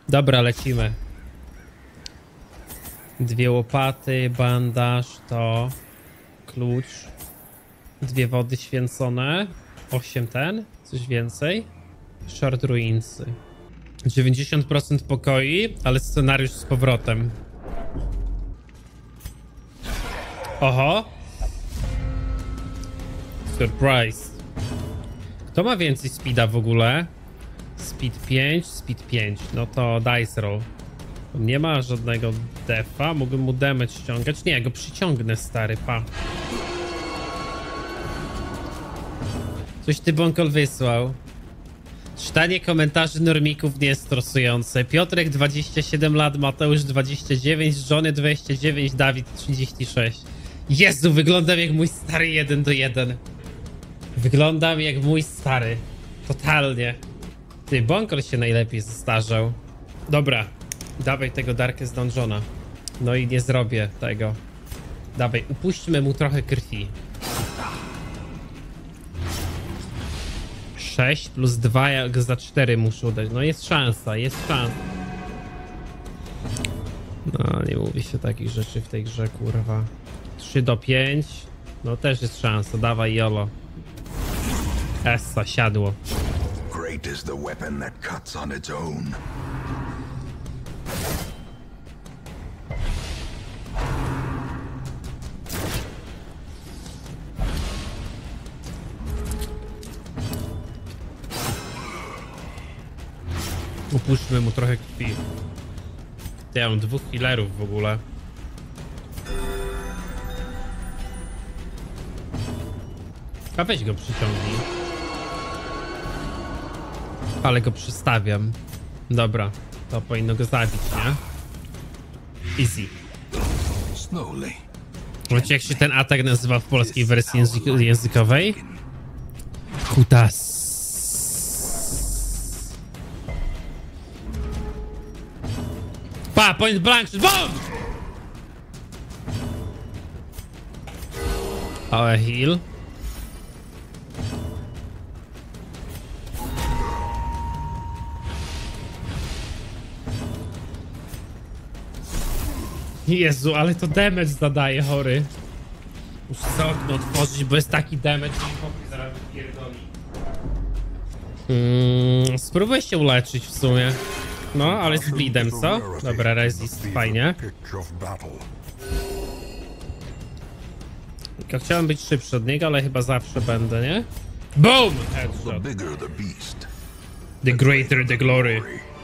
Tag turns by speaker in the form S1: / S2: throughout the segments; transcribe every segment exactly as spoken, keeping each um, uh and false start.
S1: Dobra, lecimy. Dwie łopaty, bandaż, to klucz. Dwie wody święcone. Osiem ten, coś więcej. Short ruinsy. dziewięćdziesiąt procent pokoi, ale scenariusz z powrotem. Oho. Surprise. Kto ma więcej speeda w ogóle? Speed pięć, speed pięć. No to dice roll. Nie ma żadnego defa. Mógłbym mu damage ściągać. Nie, go przyciągnę, stary, pa. Coś ty, Bąkol, wysłał. Czytanie komentarzy normików nie jest stresujące. Piotrek dwadzieścia siedem lat, Mateusz dwadzieścia dziewięć, Żony dwadzieścia dziewięć, Dawid trzydzieści sześć. Jezu, wyglądam jak mój stary jeden do jeden. Wyglądam jak mój stary. Totalnie. Ty, Bąkol się najlepiej zestarzał. Dobra, dawaj tego Darkest Dungeona. No i nie zrobię tego. Dawaj, upuśćmy mu trochę krwi. sześć plus dwa, jak za cztery muszę udać. No jest szansa, jest szansa. No, nie mówi się takich rzeczy w tej grze, kurwa. trzy do pięciu. No też jest szansa, dawaj jolo. Essa, siadło.
S2: Great is the weapon that cuts on its own.
S1: Upuśćmy mu trochę krwi. Ja mam dwóch healerów w ogóle. A weź go przyciągnij. Ale go przystawiam. Dobra, to powinno go zabić, nie? Easy. Wiecie, jak się ten atak nazywa w polskiej wersji język językowej? Kutas. Pa, point blank, BOOM! Ale heal. Jezu, ale to damage zadaje, chory. Muszę sobie okno otworzyć, bo jest taki damage, że pokój zaraz wypierdoli. Mm, spróbuj się uleczyć w sumie. No, ale z bleedem, co? Dobra, resist, fajnie. Tylko chciałem być szybszy od niego, ale chyba zawsze będę, nie? BOOM! Headshot. The greater the glory.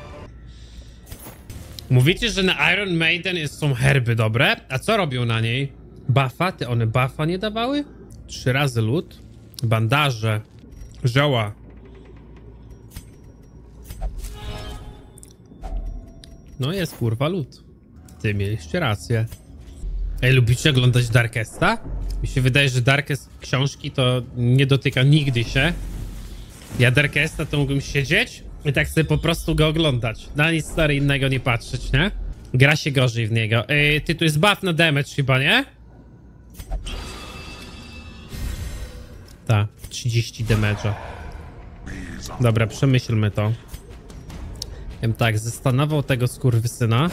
S1: Mówicie, że na Iron Maiden są herby dobre? A co robią na niej? Buffa? Ty one buffa nie dawały? Trzy razy lód? Bandaże. Żoła. No jest kurwa lód. Ty mieliście rację. Ej, lubicie oglądać Darkesta? Mi się wydaje, że Darkest książki to nie dotyka nigdy się. Ja Darkesta to mógłbym siedzieć i tak sobie po prostu go oglądać. Na nic stary innego nie patrzeć, nie? Gra się gorzej w niego. Yy, ty, tu jest buff na damage chyba, nie? Tak, trzydzieści damage'a. Dobra, przemyślmy to. Ja bym tak, zastanawiał tego skurwysyna.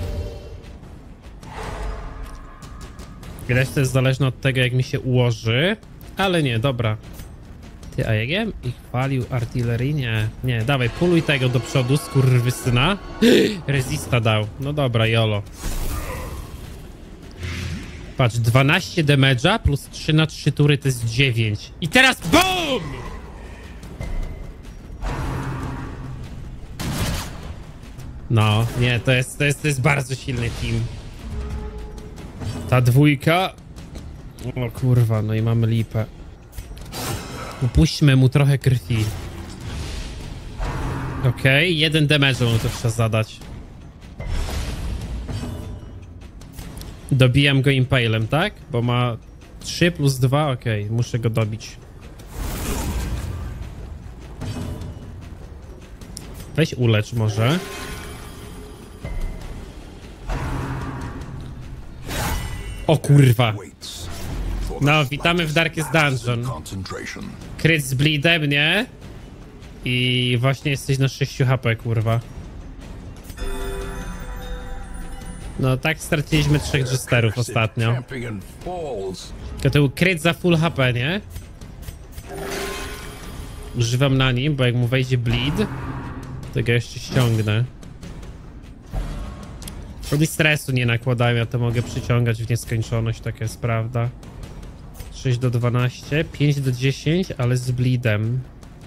S1: Widać, to jest zależne od tego, jak mi się ułoży. Ale nie, dobra. Ty, a jak ja ich palił artylerii? Nie, nie, dawaj, puluj tego do przodu, skurwysyna. Resista dał. No dobra, jolo. Patrz, dwanaście damage'a plus trzy na trzy tury to jest dziewięć. I teraz BOOM! No, nie, to jest, to jest, to jest bardzo silny team. Ta dwójka. O kurwa, no i mamy lipę. Upuśćmy mu trochę krwi. Okej, okay, jeden damage mu to trzeba zadać. Dobijam go impalem, tak? Bo ma trzy plus dwa, okej, okay, muszę go dobić. Weź ulecz może. O kurwa. No, witamy w Darkest Dungeon. Kryt z bleedem, nie? I właśnie jesteś na sześciu H P, kurwa. No tak straciliśmy trzech jesterów ostatnio.
S2: Champion falls.
S1: Tylko to był kryt za full H P, nie? Używam na nim, bo jak mu wejdzie bleed, to go jeszcze ściągnę. Wtedy stresu nie nakładają, ja to mogę przyciągać w nieskończoność, taka jest prawda. sześć do dwunastu, pięć do dziesięciu, ale z bleedem.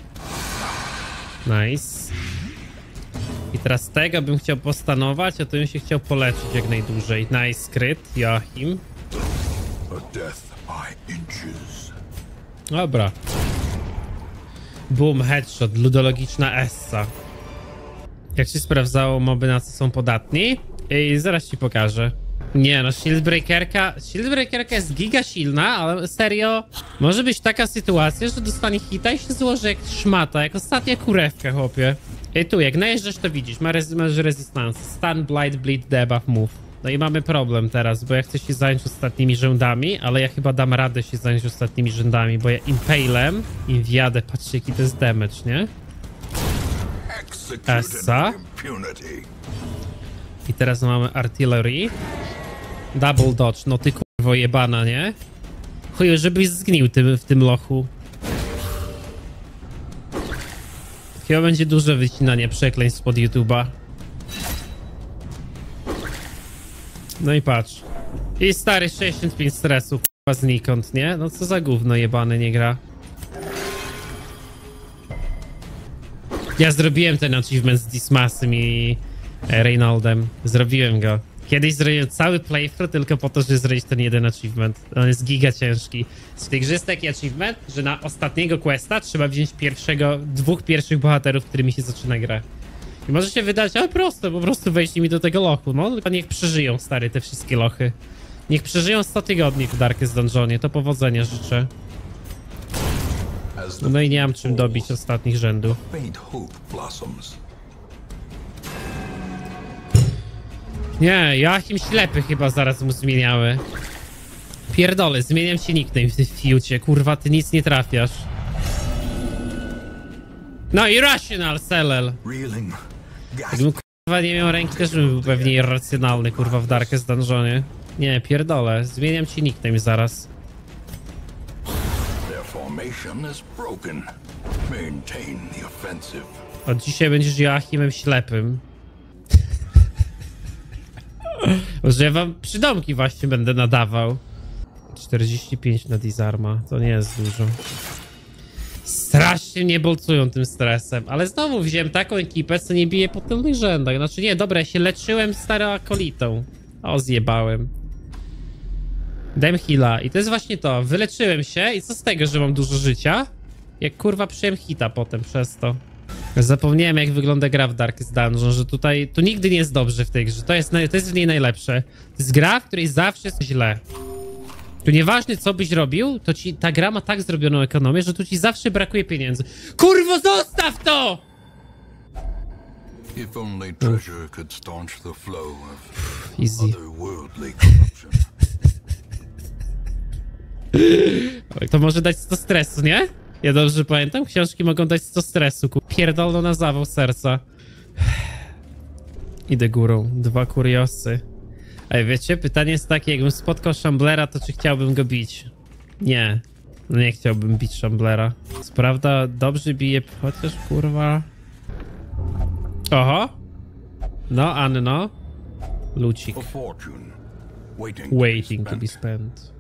S1: Nice. I teraz tego bym chciał postanować, a to bym się chciał poleczyć jak najdłużej. Nice crit, Joachim.
S2: A death by inches.
S1: Dobra. Boom, headshot, ludologiczna essa. Jak się sprawdzało, moby na co są podatni? I zaraz ci pokażę. Nie no, shieldbreakerka... Shieldbreakerka jest giga silna, ale serio... Może być taka sytuacja, że dostanie hita i się złoży jak szmata, jak ostatnia kurewka, chłopie. I tu, jak najeżdżasz, to widzisz, masz, res masz resistance. Stun, blight, bleed, debuff, move. No i mamy problem teraz, bo ja chcę się zająć ostatnimi rzędami, ale ja chyba dam radę się zająć ostatnimi rzędami, bo ja impalem im wjadę. Patrzcie, jaki to jest damage, nie? Essa. I teraz mamy artillery. Double dodge, no ty kurwo jebana, nie? Chuju, żebyś zgnił tym, w tym lochu. Chyba będzie duże wycinanie przekleństw pod YouTube'a. No i patrz. I stary sześćdziesiąt pięć stresu, kurwa znikąd, nie? No co za gówno jebany nie gra. Ja zrobiłem ten achievement z Dismasem i Reynoldem. Zrobiłem go. Kiedyś zrobiłem cały playthrough tylko po to, żeby zrobić ten jeden achievement. On jest giga ciężki. W tej grze jest taki achievement, że na ostatniego questa trzeba wziąć pierwszego, dwóch pierwszych bohaterów, którymi się zaczyna grę. I może się wydać, ale prosto, po prostu wejść mi do tego lochu. No tylko niech przeżyją, stary, te wszystkie lochy. Niech przeżyją sto tygodni w Darkest Dungeonie, to powodzenia życzę. No i nie mam czym dobić ostatnich rzędów. Nie, Joachim ślepy chyba zaraz mu zmieniały. Pierdolę, zmieniam ci nickname w tym fiucie, kurwa, ty nic nie trafiasz. No i Rational Celel. Jakbym kurwa nie miał ręki, też bym był pewnie irracjonalny, kurwa, w Darkest Dungeonie. Nie, pierdolę, zmieniam ci nickname zaraz. Od dzisiaj będziesz Joachimem ślepym. Może ja wam przydomki właśnie będę nadawał. czterdzieści pięć na disarma, to nie jest dużo. Strasznie mnie bolcują tym stresem, ale znowu wziąłem taką ekipę, co nie bije po tylnych rzędach. Znaczy nie, dobra, ja się leczyłem starą akolitą. O, zjebałem. Dałem heala i to jest właśnie to, wyleczyłem się i co z tego, że mam dużo życia? Jak kurwa przyjąłem hita potem przez to. Zapomniałem, jak wygląda gra w Darkest Dungeon, że tutaj, tu nigdy nie jest dobrze w tej grze, to jest, to jest w niej najlepsze. To jest gra, w której zawsze jest źle. Tu nieważne co byś robił, to ci ta gra ma tak zrobioną ekonomię, że tu ci zawsze brakuje pieniędzy. Kurwo, zostaw to!
S2: If only treasure could staunch the flow of
S1: Easy.
S2: otherworldly corruption.
S1: To może dać sto stresu, nie? Ja dobrze pamiętam, książki mogą dać sto stresu. Pierdolno na zawał serca. Idę górą. Dwa kuriosy. Ej, wiecie, pytanie jest takie, jakbym spotkał Shamblera, to czy chciałbym go bić? Nie. No nie chciałbym bić Shamblera. Co prawda dobrze bije, chociaż kurwa... Oho. No, Anno. Lucik. Waiting to be spent.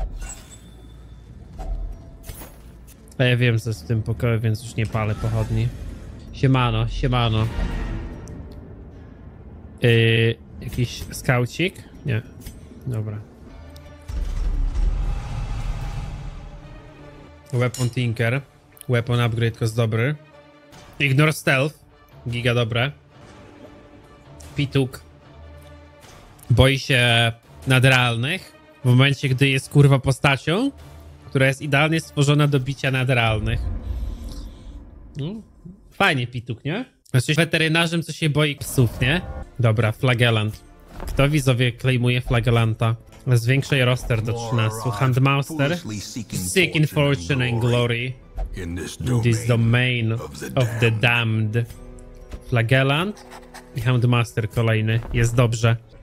S1: A ja wiem, co jest w tym pokoju, więc już nie palę pochodni. Siemano, siemano. Yy, jakiś skaucik? Nie. Dobra. Weapon Tinker. Weapon upgrade to jest dobry. Ignore stealth. Giga dobre. Pituk. Boi się nadrealnych. W momencie, gdy jest kurwa postacią, która jest idealnie stworzona do bicia nadrealnych. No, fajnie, Pituk, nie? Jesteś weterynarzem, co się boi psów, nie? Dobra, flagellant. Kto widzowie klejmuje flagellanta? Zwiększaj roster do trzynastu. Handmaster. Seek in fortune and glory. In this domain of the damned. Flagellant i Handmaster kolejny. Jest dobrze.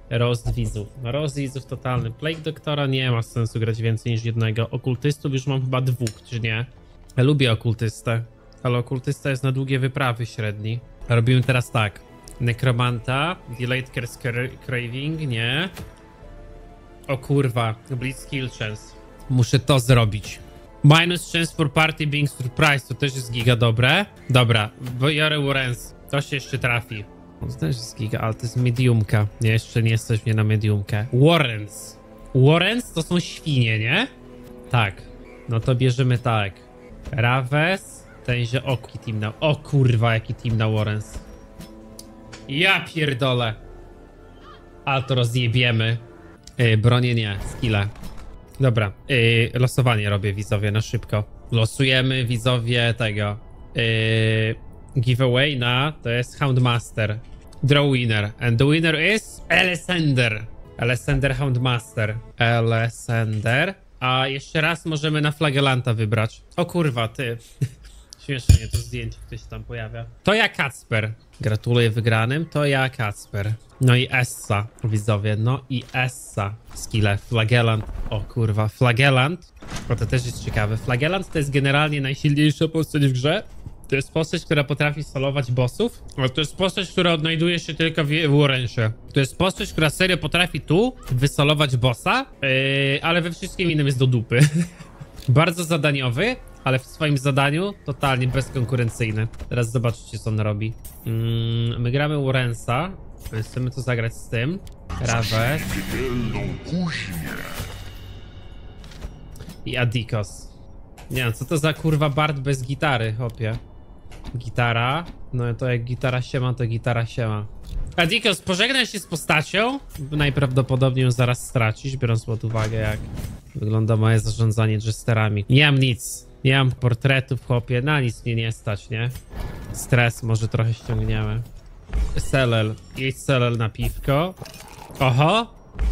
S1: Roast widzów. Roast widzów totalny. Plague Doktora nie ma sensu grać więcej niż jednego. Okultystów już mam chyba dwóch, czy nie? Ja lubię okultystę, ale okultysta jest na długie wyprawy średni. Robimy teraz tak. Nekromanta, Delayed Curse Craving, nie. O kurwa, Blitz Kill Chance. Muszę to zrobić. Minus chance for party being surprised, to też jest giga dobre. Dobra, biorę Warrens. To się jeszcze trafi. To też jest giga, ale to jest mediumka. Nie, jeszcze nie jesteś mnie na mediumkę. Warrens. Warrens to są świnie, nie? Tak. No to bierzemy tak. Raves. Ten się oki team na... O kurwa, jaki team na Warrens. Ja pierdolę. Ale to rozjebiemy. Yy, bronię nie, skille. Dobra, yy, losowanie robię, widzowie, na szybko. Losujemy, widzowie, tego. Yy, giveaway na, to jest Houndmaster. Draw winner. And the winner is Alessander. Alessander Houndmaster. Alessander. A jeszcze raz możemy na Flagellanta wybrać. O kurwa, ty. Śmiesznie, to zdjęcie ktoś tam pojawia. To ja Kacper. Gratuluję wygranym. To ja Kacper. No i Essa, widzowie. No i Essa. Skille. Flagellant. O kurwa, Flagellant. O, to też jest ciekawe. Flagellant to jest generalnie najsilniejsza postać w grze. To jest postać, która potrafi solować bossów. Ale to jest postać, która odnajduje się tylko w, w Warrensie. To jest postać, która serio potrafi tu wysolować bossa. Yy, ale we wszystkim innym jest do dupy. Bardzo zadaniowy, ale w swoim zadaniu totalnie bezkonkurencyjny. Teraz zobaczcie, co on robi. Mm, my gramy Warrensa. Chcemy to zagrać z tym. Raves. I Adikos. Nie wiem, co to za kurwa Bard bez gitary, hopie. Gitara. No to jak gitara się ma, to gitara się ma. Adikos, pożegnaj się z postacią. Najprawdopodobniej ją zaraz stracisz, biorąc pod uwagę, jak wygląda moje zarządzanie jesterami. Nie mam nic. Nie mam portretów, chłopie. Na nic mnie nie stać, nie? Stres może trochę ściągniemy. Selel. Jedź Selel na piwko. Oho.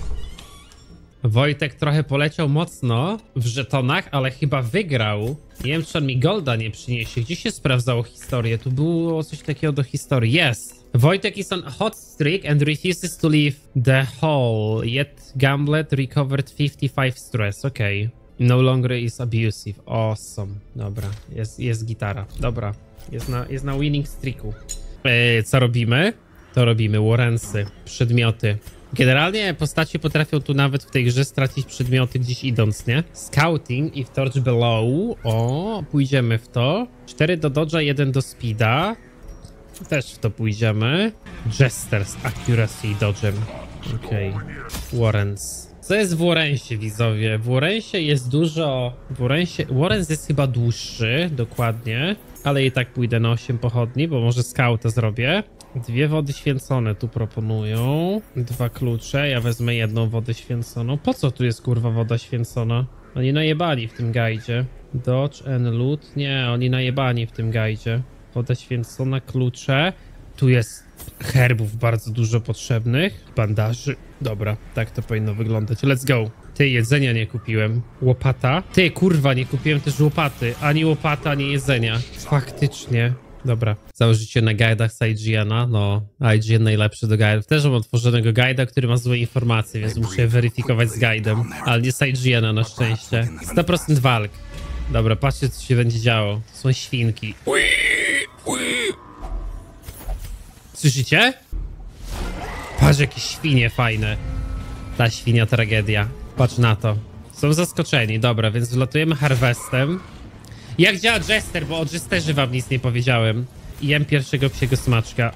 S1: Wojtek trochę poleciał mocno w żetonach, ale chyba wygrał. Nie wiem, czy on mi golda nie przyniesie. Gdzie się sprawdzało historię? Tu było coś takiego do historii. Jest. Wojtek is on a hot streak and refuses to leave the hall. Yet Gamblet recovered fifty-five stress. Okej. Okay. No longer is abusive. Awesome. Dobra. Jest, jest gitara. Dobra. Jest na, jest na winning streaku. Eee, co robimy? To robimy Warrensy. Przedmioty. Generalnie postacie potrafią tu nawet w tej grze stracić przedmioty gdzieś idąc, nie? Scouting i w Torch Below. O, pójdziemy w to. cztery do dodge'a, jeden do speeda. Też w to pójdziemy. Jester z accuracy i dodge'em. Okej. Okay. Warrens. Co jest w Warrensie, widzowie? W Warrensie jest dużo... W Warrensie... Warrens jest chyba dłuższy, dokładnie. Ale i tak pójdę na osiem pochodni, bo może scouta zrobię. Dwie wody święcone tu proponują. Dwa klucze. Ja wezmę jedną wodę święconą. Po co tu jest kurwa woda święcona? Oni najebani w tym gajdzie. Dodge and loot. Nie, oni najebani w tym gajdzie. Woda święcona, klucze. Tu jest herbów bardzo dużo potrzebnych. Bandaży. Dobra, tak to powinno wyglądać. Let's go. Ty, jedzenia nie kupiłem. Łopata. Ty, kurwa, nie kupiłem też łopaty. Ani łopata, ani jedzenia. Faktycznie. Dobra. Założycie na guidach z I G N-a. No, I G N najlepszy do guidów. Też mam otworzonego guida, który ma złe informacje, więc muszę je weryfikować z guidem. Ale nie z I G N-a na szczęście. sto procent walk. Dobra, patrzcie, co się będzie działo. To są świnki. Słyszycie? Patrz, jakie świnie fajne. Ta świnia tragedia. Patrz na to. Są zaskoczeni. Dobra, więc wlatujemy Harvestem. Jak działa Jester, bo o Jesterze wam nic nie powiedziałem. I jem pierwszego psiego smaczka.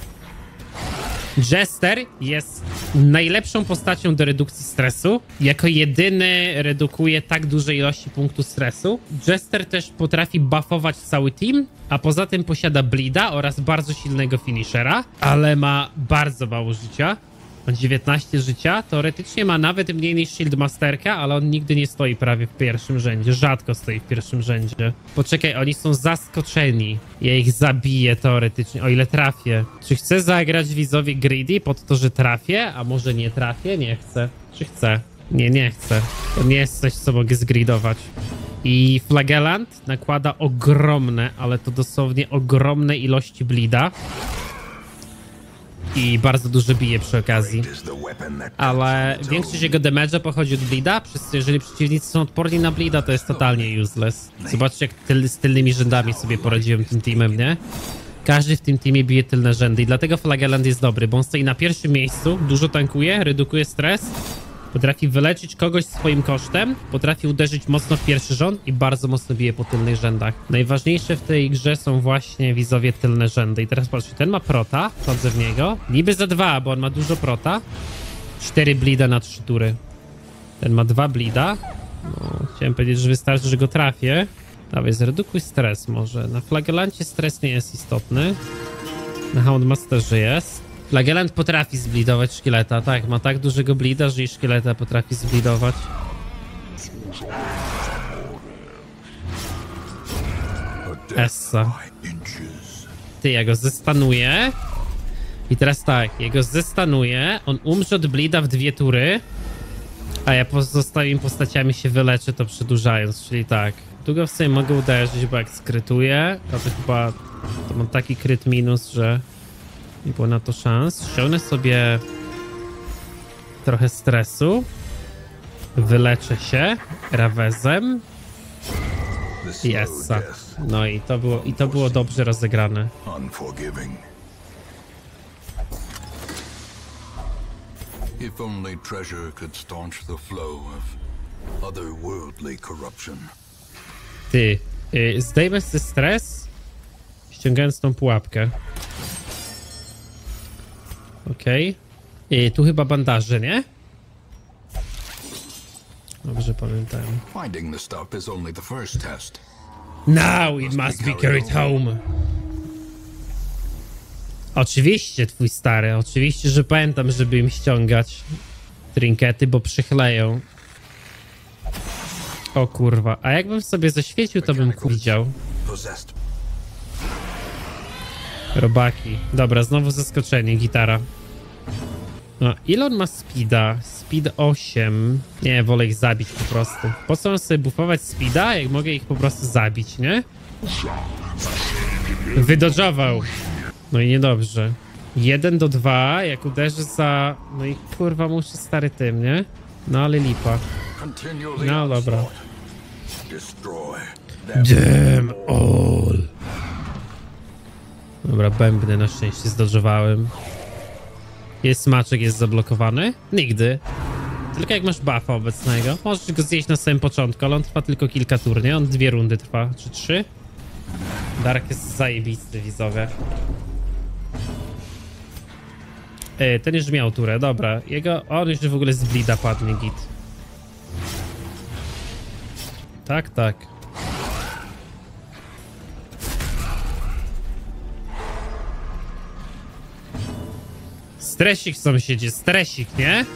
S1: Jester jest najlepszą postacią do redukcji stresu. Jako jedyny redukuje tak duże ilości punktów stresu. Jester też potrafi buffować cały team, a poza tym posiada bleeda oraz bardzo silnego finishera, ale ma bardzo mało życia. Ma dziewiętnaście życia. Teoretycznie ma nawet mniej niż Shieldmasterka, ale on nigdy nie stoi prawie w pierwszym rzędzie. Rzadko stoi w pierwszym rzędzie. Poczekaj, oni są zaskoczeni. Ja ich zabiję teoretycznie, o ile trafię. Czy chcę zagrać widzowie greedy pod to, że trafię? A może nie trafię? Nie chcę. Czy chcę? Nie, nie chcę. To nie jest coś, co mogę zgridować. I Flagellant nakłada ogromne, ale to dosłownie ogromne ilości bleeda. i bardzo dużo bije przy okazji.
S2: Great is the weapon that cuts
S1: Ale
S2: on its
S1: większość
S2: own.
S1: jego damage'a pochodzi od bleeda, przez co jeżeli przeciwnicy są odporni na bleeda, to jest totalnie useless. Zobaczcie, jak tyl, z tylnymi rzędami sobie poradziłem tym teamem, nie? Każdy w tym teamie bije tylne rzędy i dlatego Flagellant jest dobry, bo on stoi na pierwszym miejscu, dużo tankuje, redukuje stres, potrafi wyleczyć kogoś swoim kosztem, potrafi uderzyć mocno w pierwszy rząd i bardzo mocno bije po tylnych rzędach. Najważniejsze w tej grze są właśnie widzowie tylne rzędy. I teraz patrzcie, ten ma prota, wchodzę w niego, niby za dwa, bo on ma dużo prota, cztery bleeda na trzy tury. Ten ma dwa bleeda, no, chciałem powiedzieć, że wystarczy, że go trafię. Dawaj, zredukuj stres może. Na Flagellancie stres nie jest istotny. Na Houndmasterze jest. Flagellant potrafi zblidować szkieleta, tak, ma tak dużego blida, że i szkieleta potrafi zblidować. Essa. Ty, ja go zestanuję. I teraz tak, ja go zestanuję, on umrze od blida w dwie tury, a ja pozostałymi postaciami się wyleczę to przedłużając, czyli tak. Tu go w sobie mogę uderzyć, bo jak skrytuję, to, to chyba to mam taki kryt minus, że nie było na to szans. Ściągnę sobie trochę stresu. Wyleczę się Ravezem. I Essa. No i to było, i to było dobrze rozegrane.
S2: Unforgiving.
S3: If only treasure could staunch the flow of otherworldly corruption.
S1: Ty, y, zdejmę sobie stres, ściągając tą pułapkę. Okej. Okay. Tu chyba bandaże, nie? Dobrze pamiętałem.
S3: Finding the stuff is only the first test.
S1: Now it must be carried home. Oczywiście, twój stary, oczywiście, że pamiętam, żeby im ściągać trinkety, bo przychleją. O kurwa, a jakbym sobie zaświecił, to bym widział.
S2: Possessed.
S1: Robaki. Dobra, znowu zaskoczenie, gitara. No, ile on ma speeda? Speed osiem. Nie, wolę ich zabić po prostu. Po co mam sobie buffować speeda, jak mogę ich po prostu zabić, nie? Wydodżował. No i niedobrze. jeden do dwa, jak uderzy za... No i kurwa, muszę stary tym, nie? No ale lipa.
S3: Continually
S1: No dobra.
S2: Destroy.
S1: Damn all. Dobra, bębny na szczęście zdodżowałem. Jest smaczek, jest zablokowany? Nigdy. Tylko jak masz buffa obecnego. Możesz go zjeść na samym początku, ale on trwa tylko kilka tur, nie? On dwie rundy trwa, czy trzy? Dark jest zajebisty, widzowie. Yy, ten już miał turę, dobra. Jego, on już w ogóle z blida padnie, git. Tak, tak. Stresik, sąsiedzie, stresik, nie?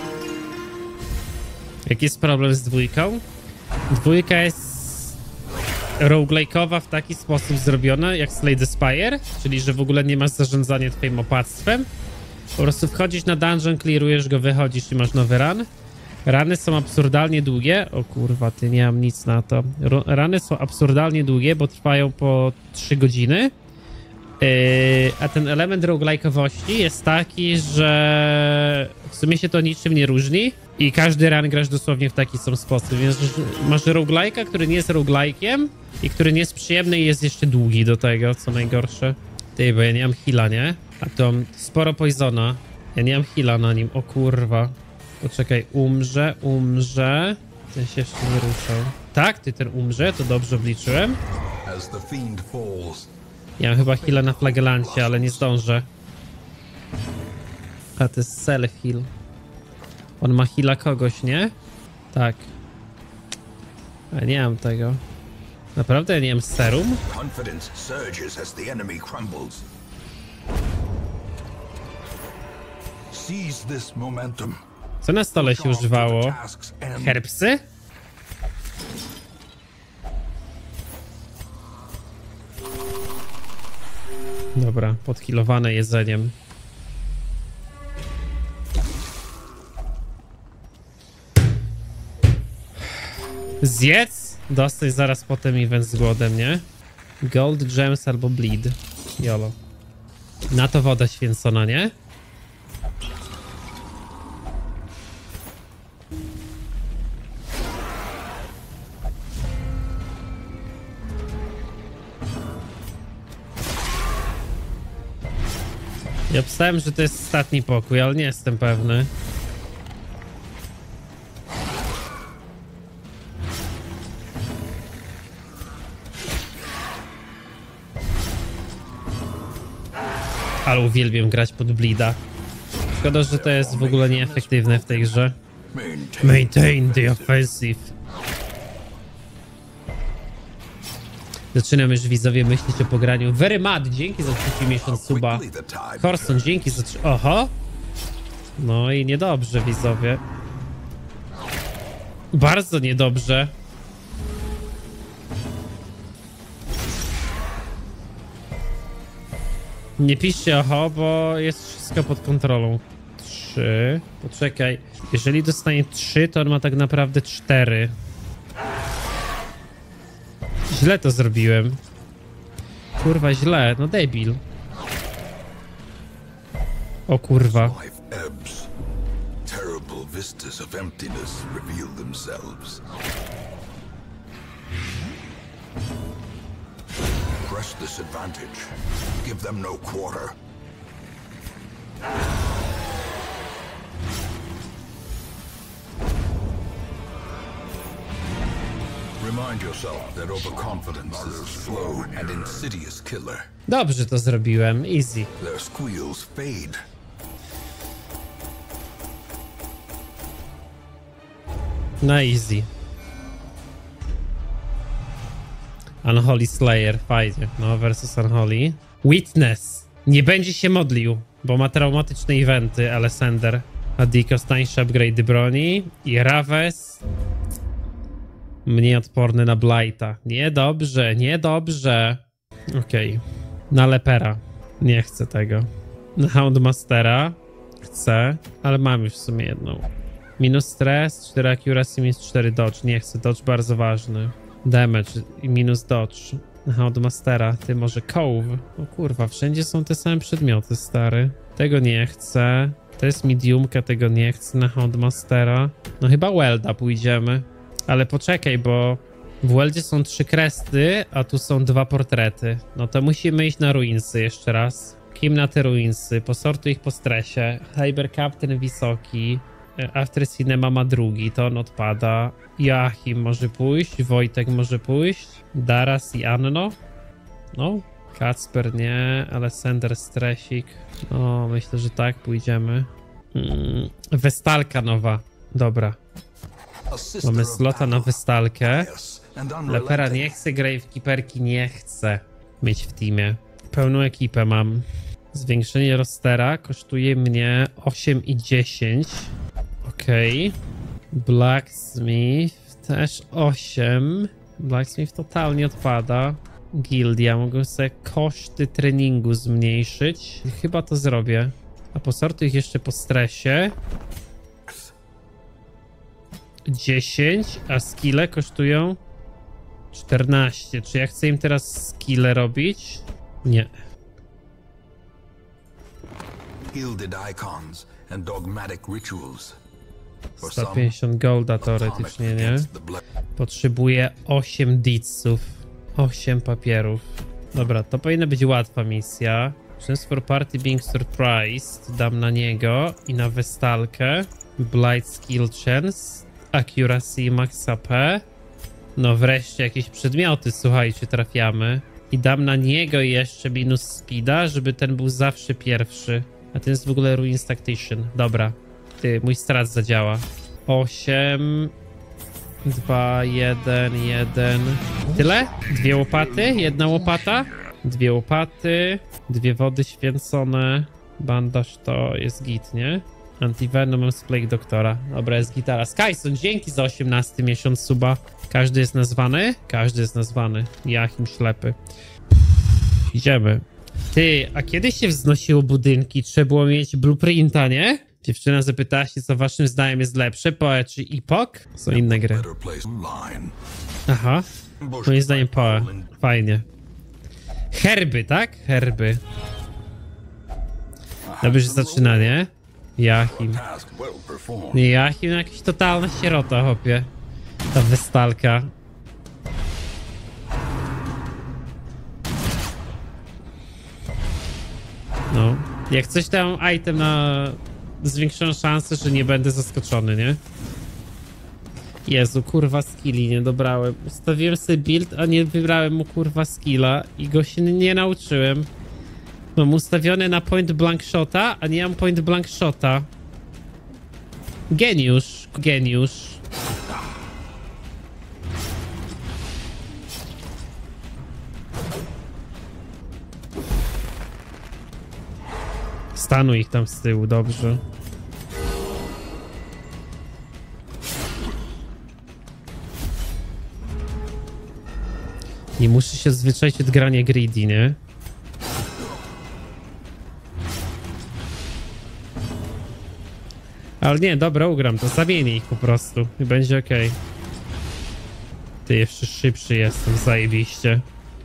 S1: Jaki jest problem z dwójką? Dwójka jest roguelike'owa w taki sposób zrobiona jak Slay the Spire, czyli że w ogóle nie masz zarządzania twoim opactwem. Po prostu wchodzisz na dungeon, clearujesz go, wychodzisz i masz nowy run. Rany są absurdalnie długie. O kurwa, ty, nie mam nic na to. Rany są absurdalnie długie, bo trwają po trzy godziny. Yy, a ten element roguelike'owości jest taki, że w sumie się to niczym nie różni i każdy run grasz dosłownie w taki sam sposób, więc masz roguelike'a, który nie jest roguelike'iem i który nie jest przyjemny i jest jeszcze długi do tego, co najgorsze. Ty, bo ja nie mam heala, nie? A to sporo poisona. Ja nie mam heala na nim, o kurwa. Poczekaj, umrze, umrze. Ten się jeszcze nie ruszał. Tak, ty ten umrze, to dobrze obliczyłem.
S3: As the fiend falls,
S1: Ja mam chyba heala na Flagellancie, ale nie zdążę. A to jest self-heal. On ma heala kogoś, nie? Tak. A nie mam tego. Naprawdę ja nie mam serum?
S2: Confidence surges as the enemy crumbles. Seize this momentum.
S1: Co na stole się używało?
S2: Tasks and
S1: Herbsy? Dobra, podkilowane jedzeniem. Zjedz? Dostań zaraz potem event z głodem, nie? Gold, gems albo bleed. Jolo. Na to woda święcona, nie? Ja obstałem, że to jest ostatni pokój, ale nie jestem pewny. Ale uwielbiam grać pod bleeda. Szkoda, że to jest w ogóle nieefektywne w tej grze. Maintain the offensive. Zaczynam już widzowie myśleć o pograniu. Very mad, dzięki za trzeci miesiąc suba. Corson, dzięki za trzy... Oho! No i niedobrze widzowie. Bardzo niedobrze. Nie piszcie oho, bo jest wszystko pod kontrolą. Trzy. Poczekaj. Jeżeli dostanie trzy, to on ma tak naprawdę cztery. Źle to zrobiłem. Kurwa, źle. No debil. O kurwa.
S3: Terrible vistas of emptiness reveal themselves. Press this advantage. Give them no quarter. Remind yourself that overconfidence is a slow and insidious killer.
S1: Dobrze to zrobiłem. Easy.
S3: Their squeals fade.
S1: Na easy. Unholy Slayer, fajnie. No, versus Unholy. Witness. Nie będzie się modlił, bo ma traumatyczne eventy, Alessander. Adikos tańsze upgrade broni. I Raves. Mniej odporny na Blighta. Niedobrze, niedobrze. Okej. Okay. Na Lepera. Nie chcę tego. Na Houndmastera. Chcę, ale mam już w sumie jedną. Minus stres, cztery accuracy, minus cztery dodge. Nie chcę, dodge bardzo ważny. Damage i minus dodge. Na Houndmastera. Ty może Cove. O kurwa, wszędzie są te same przedmioty, stary. Tego nie chcę. To jest mediumka, tego nie chcę na Houndmastera. No chyba Welda pójdziemy. Ale poczekaj, bo w Weldzie są trzy kresty, a tu są dwa portrety. No to musimy iść na Ruinsy jeszcze raz. Kim na te Ruinsy? Posortuj ich po stresie. Hyper Captain wysoki. After Cinema ma drugi, to on odpada. Joachim może pójść, Wojtek może pójść. Daras i Anno. No. Kacper nie, Alessander stresik. No, myślę, że tak pójdziemy. Mm. Westalka nowa. Dobra. Mamy slota na Westalkę. Lepera nie chce, Gravekeeperki nie chce mieć w teamie. Pełną ekipę mam. Zwiększenie rostera kosztuje mnie osiem i dziesięć. Okej. Okay. Blacksmith też osiem. Blacksmith totalnie odpada. Gildia. Mogę sobie koszty treningu zmniejszyć. Chyba to zrobię. A posortuj ich jeszcze po stresie. dziesięć, a skille kosztują czternaście. Czy ja chcę im teraz skille robić? Nie.
S3: Gilded icons and dogmatic rituals.
S1: sto pięćdziesiąt golda teoretycznie, nie? Potrzebuję osiem ditsów. osiem papierów. Dobra, to powinna być łatwa misja. Chance for party being surprised. Dam na niego i na Westalkę. Blight skill chance. Accuracy max A P. No wreszcie jakieś przedmioty, słuchajcie, trafiamy. I dam na niego jeszcze minus speeda, żeby ten był zawsze pierwszy. A ten jest w ogóle Ruins Tactician. Dobra. Ty, mój strat zadziała. osiem, dwa, jeden, jeden. Tyle? Dwie łopaty? Jedna łopata? Dwie łopaty. Dwie wody święcone. Bandaż to jest git, nie? Antivenom mam z Plague Doktora. Dobra, jest gitara. Skyson, dzięki za osiemnasty miesiąc suba. Każdy jest nazwany? Każdy jest nazwany. Joachim ślepy. Idziemy. Ty, a kiedy się wznosiło budynki? Trzeba było mieć blueprinta, nie? Dziewczyna zapytała się, co waszym zdaniem jest lepsze, Poe czy Epoch? Są inne gry. Aha. Moim zdaniem Poe. Fajnie. Herby, tak? Herby. Dobrze zaczyna, nie? Joachim. Nie, Joachim, no jakaś totalna sierota, chłopie. Ta Westalka. No, Jak coś tam item na zwiększoną szansę, że nie będę zaskoczony, nie? Jezu, kurwa skilli nie dobrałem. Ustawiłem sobie build, a nie wybrałem mu kurwa skilla i go się nie nauczyłem. Mam ustawione na point blank shota, a nie mam point blank shota. Geniusz, geniusz. Stanuj ich tam z tyłu, dobrze. Nie muszę się zwyczaić od grania greedy, nie? Ale nie, dobra, ugram to. Zamienię ich po prostu i będzie okej. Okay. Ty, jeszcze szybszy jestem, zajebiście.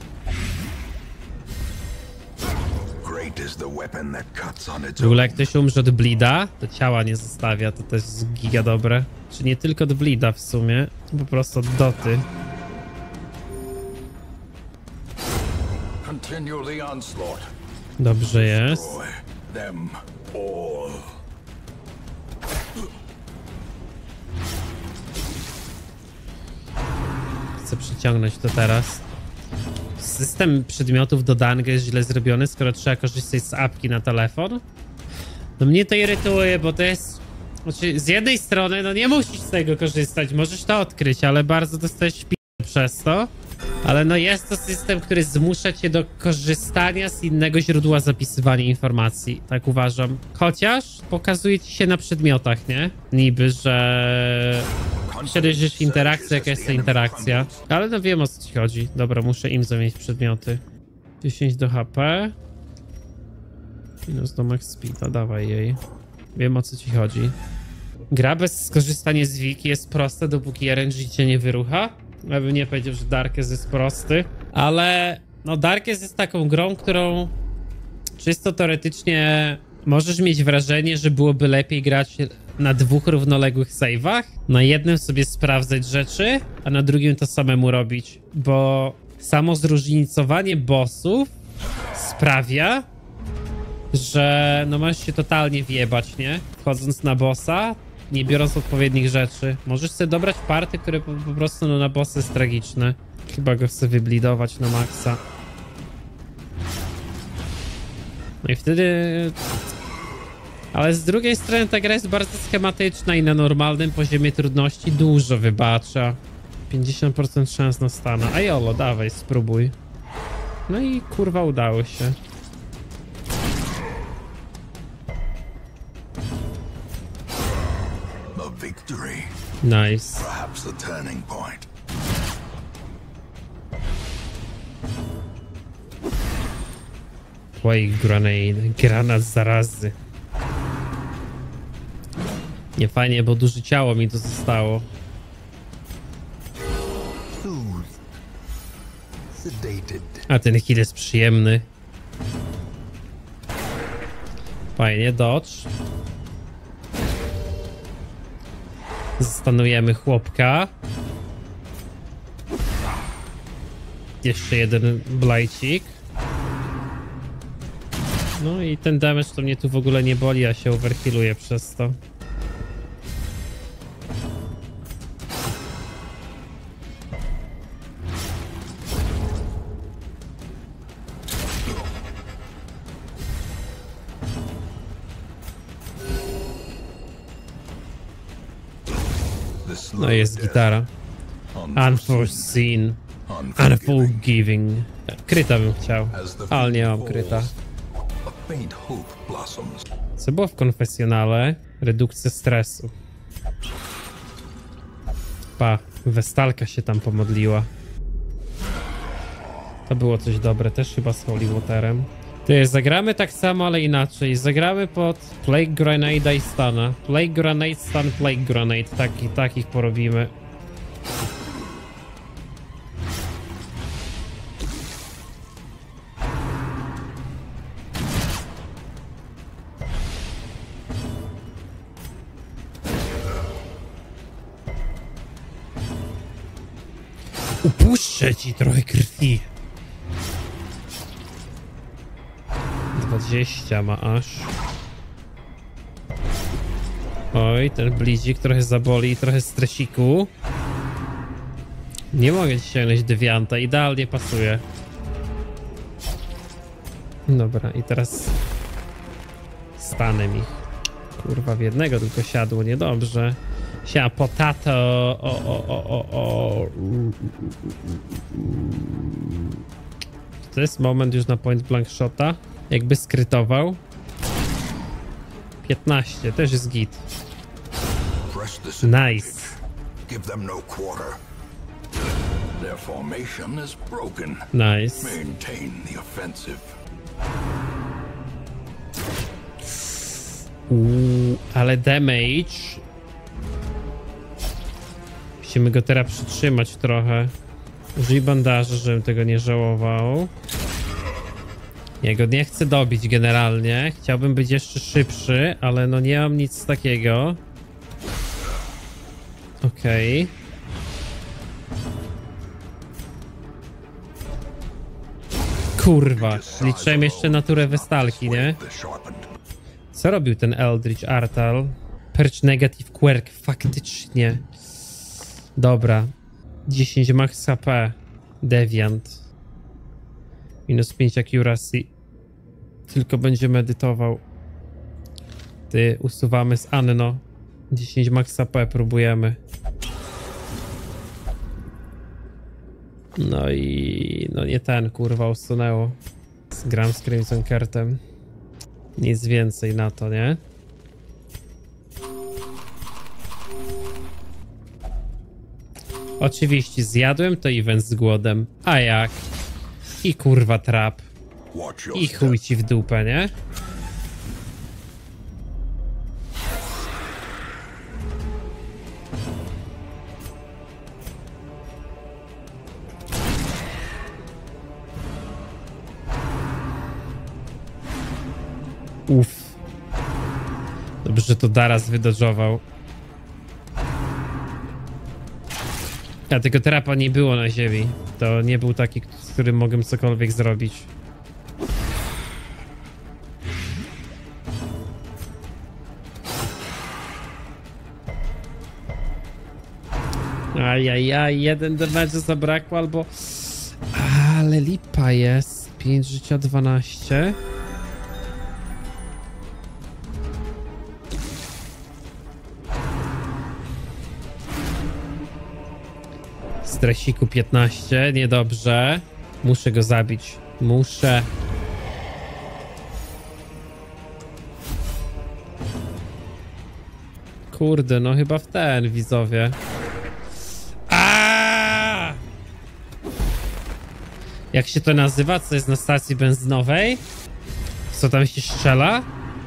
S1: W ogóle jak ktoś umrze od bleeda, to ciała nie zostawia, to też jest giga dobre. Czy nie tylko od bleeda w sumie, po prostu od doty. Dobrze jest. Chcę przyciągnąć to teraz. System przedmiotów do danego jest źle zrobiony, skoro trzeba korzystać z apki na telefon. No mnie to irytuje, bo to jest... Znaczy, z jednej strony, no nie musisz z tego korzystać, możesz to odkryć, ale bardzo dostajesz p*** przez to. Ale no jest to system, który zmusza cię do korzystania z innego źródła zapisywania informacji, tak uważam. Chociaż pokazuje ci się na przedmiotach, nie? Niby, że... Przejrzysz interakcję, jaka jest to interakcja. Ale no wiem, o co ci chodzi. Dobra, muszę im zamienić przedmioty. dziesięć do H P. Minus do max speeda, dawaj jej. Wiem, o co ci chodzi. Gra bez skorzystania z wiki jest prosta, dopóki R N G cię nie wyrucha. Ja bym nie powiedział, że Darkest jest prosty. Ale no Darkest jest taką grą, którą czysto teoretycznie możesz mieć wrażenie, że byłoby lepiej grać na dwóch równoległych save'ach. Na jednym sobie sprawdzać rzeczy, a na drugim to samemu robić. Bo samo zróżnicowanie bossów sprawia, że no możesz się totalnie wjebać, nie? Wchodząc na bossa, nie biorąc odpowiednich rzeczy. Możesz sobie dobrać party, które po, po prostu no, na bossa jest tragiczne. Chyba go chcę wyblidować na maksa. No i wtedy... Ale z drugiej strony ta gra jest bardzo schematyczna i na normalnym poziomie trudności dużo wybacza. pięćdziesiąt procent szans na stana. A jolo, dawaj, spróbuj. No i kurwa udało się. Nice. Plague grenade. Granat zarazy. Nie fajnie, bo duże ciało mi to zostało. A ten heal jest przyjemny. Fajnie, dodge. Zastanujemy chłopka. Jeszcze jeden blajcik. No i ten damage to mnie tu w ogóle nie boli, a się overhealuje przez to. No jest gitara. Unforeseen. Unforgiving. Kryta bym chciał, ale nie mam kryta. Co było w konfesjonale? Redukcja stresu. Pa, Westalka się tam pomodliła. To było coś dobre, też chyba z Holy Waterem. Ty, zagramy tak samo, ale inaczej. Zagramy pod Plague Grenade i Stana. Plague Grenade, Stan, Plague Grenade. Taki, takich porobimy. Upuszczę ci trochę krwi. dwadzieścia ma aż. Oj, ten blidzik trochę zaboli, trochę stresiku. Nie mogę ci sięgnąć dewianta, idealnie pasuje. Dobra, i teraz stanę mi. Kurwa, w jednego tylko siadło, niedobrze. Siema, potato. O, o, o, o, o. To jest moment już na point blank shota. Jakby skrytował. piętnaście, też jest git.
S3: Press this
S1: Nice.
S3: Give them no quarter. Their formation is broken.
S1: Nice.
S3: Maintain the offensive.
S1: Uuu, ale damage. Musimy go teraz przytrzymać trochę. Użyj bandaży, żebym tego nie żałował. Ja go nie chcę dobić generalnie. Chciałbym być jeszcze szybszy, ale no nie mam nic takiego. Okej. Okay. Kurwa, liczyłem jeszcze naturę wystalki, nie? Co robił ten Eldritch Artal? Perch Negative Quirk, faktycznie. Dobra. dziesięć max H P. Deviant. Minus pięć accuracy. Tylko będzie medytował. Ty, usuwamy z Anno. dziesięć max H P próbujemy. No i... no nie ten, kurwa, usunęło. Gram z Crimson Curtem. Nic więcej na to, nie? Oczywiście zjadłem to event z głodem. A jak? I kurwa trap. I chuj ci w dupę, nie? Uff. Dobrze, że to Daras wydodżował. A tego trapa nie było na ziemi. To nie był taki, z którym mogłem cokolwiek zrobić. Ajajaj, jeden damage zabrakło albo... Ale lipa jest. pięć życia, dwanaście. Stresiku piętnaście, niedobrze. Muszę go zabić. Muszę. Kurde, no chyba w ten, widzowie. Aaaa! Jak się to nazywa? Co jest na stacji benzynowej? Co tam się strzela?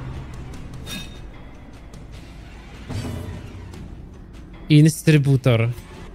S1: Instrybutor.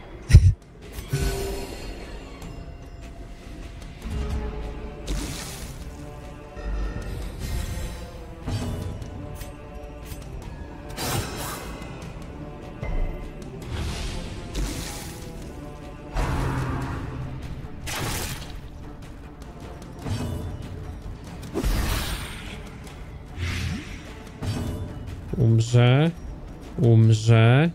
S1: Umrze. Umrze.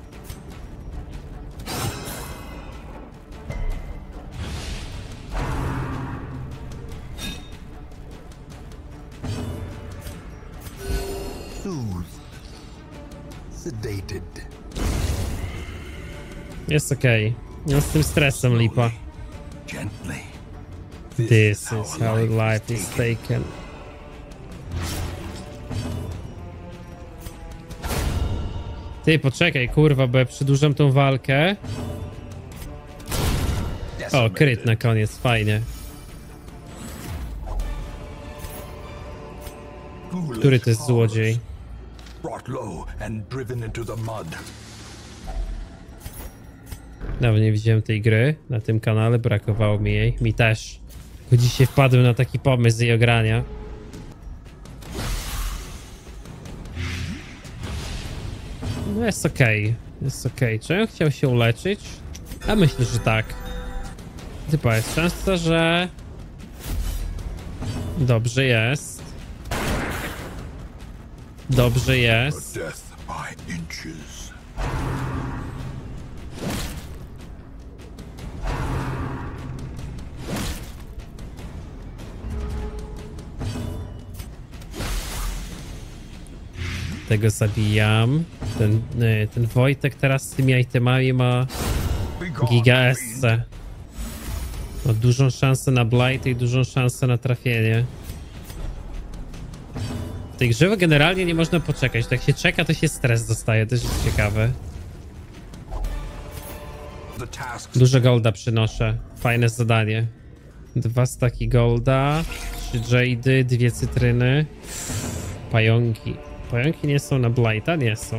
S1: Jest okej. Okay. No z tym stresem lipa. This is how life is taken. Ty, poczekaj, kurwa, bo ja przedłużam tą walkę. O, kryt na koniec, fajnie. Który to jest złodziej? Nawet nie widziałem tej gry na tym kanale, brakowało mi jej. Mi też. Tylko dzisiaj wpadłem na taki pomysł z jej ogrania. No jest okej, okay. Jest okej. Okay. Czy ja chciał się uleczyć? A myślę, że tak. Typa jest często, że... Dobrze jest. Dobrze
S3: A
S1: jest.
S3: death by inches.
S1: Tego zabijam. Ten, y, ten Wojtek teraz z tymi itemami ma
S3: Be gone,
S1: giga
S3: fiend.
S1: esse. Ma dużą szansę na blight i dużą szansę na trafienie. W tej grze generalnie nie można poczekać. Jak się czeka, to się stres dostaje. Też jest ciekawe.
S3: The tasks
S1: Dużo golda przynoszę. Fajne zadanie. Dwa staki golda, trzy jady, dwie cytryny. Pająki. Pająki nie są na blighta? Nie są.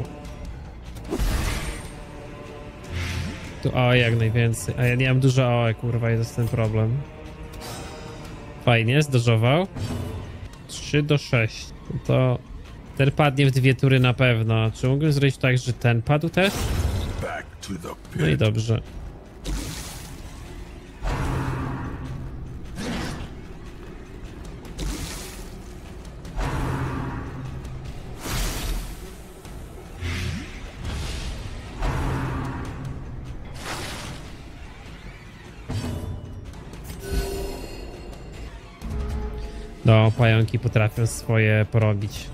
S1: Tu A O E jak najwięcej. A ja nie mam dużo A O E, kurwa, i to jest ten problem. Fajnie, zdążował. trzy do sześciu. No to ten padnie w dwie tury na pewno. Czy mogę zrobić tak, że ten padł też?
S3: back to the
S1: No i
S3: pit.
S1: dobrze. No, pająki potrafią swoje porobić.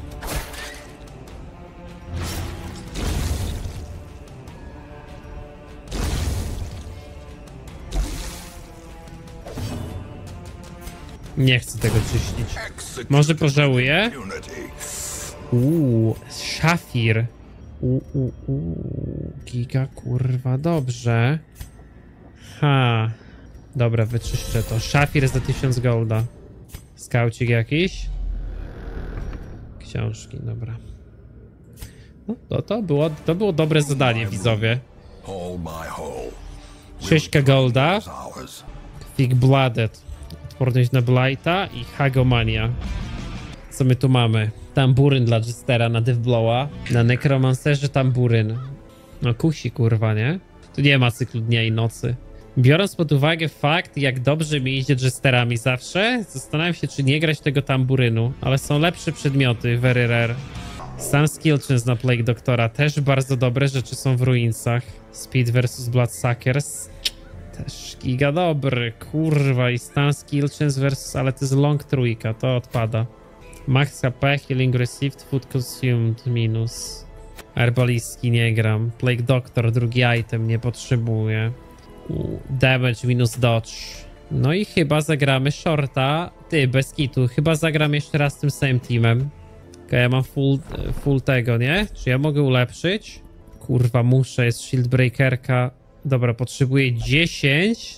S1: Nie chcę tego czyścić.
S3: Execute
S1: Może pożałuję?
S3: impunity.
S1: Uuu, szafir. Uuu, uu, uu, giga kurwa, dobrze. Ha. Dobra, wyczyszczę to. Szafir za tysiąc golda. Skaucik jakiś? Książki, dobra. No, to, to, było, to było dobre zadanie, widzowie.
S3: Hole by hole.
S1: sześć golda.
S3: Is ours.
S1: Thick Blooded. Odporność na Blighta i Hagomania. Co my tu mamy? Tamburyn dla Jestera na Deathblowa. Na Necromancerze tamburyn. No kusi kurwa, nie? Tu nie ma cyklu dnia i nocy. Biorąc pod uwagę fakt, jak dobrze mi idzie Jesterami zawsze, zastanawiam się, czy nie grać tego tamburynu, ale są lepsze przedmioty, very rare. Sam Skillchance na Plague Doctora, też bardzo dobre rzeczy są w Ruinsach. Speed versus Bloodsuckers, też giga dobry, kurwa, i Stan Skillchance versus, ale to jest long trójka, to odpada. Max H P, Healing Received, Food Consumed minus. Herbalistki nie gram, Plague Doctor, drugi item, nie potrzebuję. Damage minus dodge. No i chyba zagramy shorta. Ty, bez kitu. Chyba zagram jeszcze raz tym samym teamem. Okay, ja mam full, full tego, nie? Czy ja mogę ulepszyć? Kurwa, muszę. Jest shieldbreakerka. Dobra, potrzebuję dziesięć.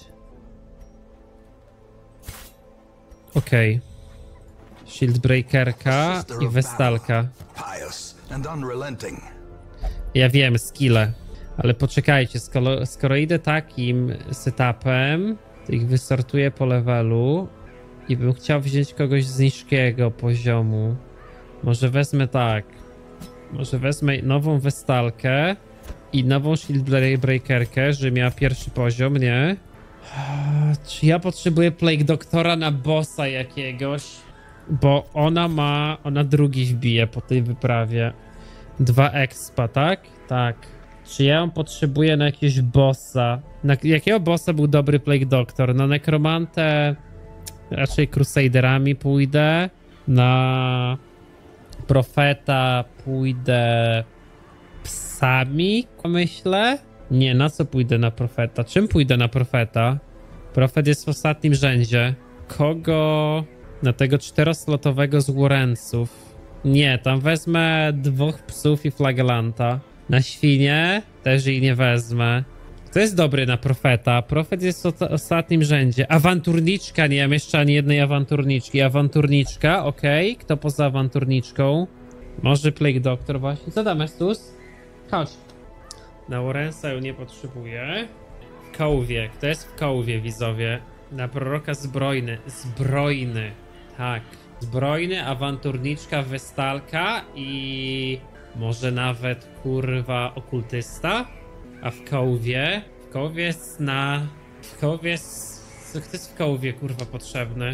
S1: Okej. Okay. Shieldbreakerka
S3: Sister
S1: i
S3: of
S1: Vestalka.
S3: battle, pious and unrelenting.
S1: Ja wiem, skille. Ale poczekajcie, skoro, skoro idę takim setupem, to ich wystartuję po levelu i bym chciał wziąć kogoś z niskiego poziomu. Może wezmę tak. Może wezmę nową Vestalkę i nową Shieldbreakerkę, żeby miała pierwszy poziom, nie? Czy ja potrzebuję Plague Doctora na bossa jakiegoś? Bo ona ma... Ona drugi wbije po tej wyprawie. Dwa expa, tak? Tak. Czy ja ją potrzebuję na jakiegoś bossa? Na jakiego bossa był dobry Plague Doctor? Na Nekromantę raczej Crusaderami pójdę. Na Profeta pójdę psami, myślę. Nie, na co pójdę na Profeta? Czym pójdę na Profeta? Profet jest w ostatnim rzędzie. Kogo? Na tego czteroslotowego z Warrenców. Nie, tam wezmę dwóch psów i Flagellanta. Na świnie też jej nie wezmę. Kto jest dobry na Profeta? Profet jest w ostatnim rzędzie. Awanturniczka, nie mam jeszcze ani jednej awanturniczki. Awanturniczka, okej. Okay. Kto poza awanturniczką? Może Plague Doctor właśnie. Co tam, Estus? Chodź. Na Warrensa ją nie potrzebuję. W Kołwie. Kto jest w Kołwie, widzowie? Na Proroka Zbrojny. Zbrojny. Tak. Zbrojny, awanturniczka, Vestalka i... Może nawet, kurwa, okultysta? A w Kołwie? W Kołwie jest na... W Kołwie jest... Co jest w Kołwie, kurwa, potrzebny?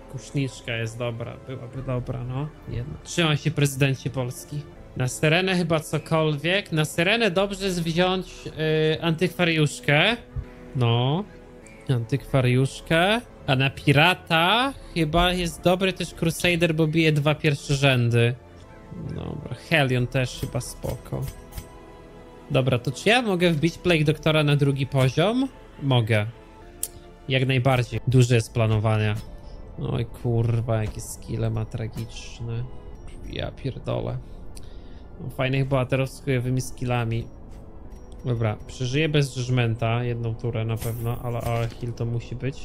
S1: Kuszniczka jest dobra, byłaby dobra, no. Jedna. Trzymaj się, prezydencie Polski. Na Syrenę chyba cokolwiek. Na Syrenę dobrze jest wziąć yy, antykwariuszkę. No. Antykwariuszkę. A na pirata chyba jest dobry też Crusader, bo bije dwa pierwsze rzędy. Dobra, Helion też chyba spoko. Dobra, to czy ja mogę wbić Plague Doktora na drugi poziom? Mogę. Jak najbardziej. Duże jest planowania. Oj kurwa, jakie skille ma tragiczne. Ja pierdolę. No, fajnych bohaterów z chujowymi skillami. Dobra, przeżyję bez judgmenta jedną turę na pewno, ale, ale heal to musi być.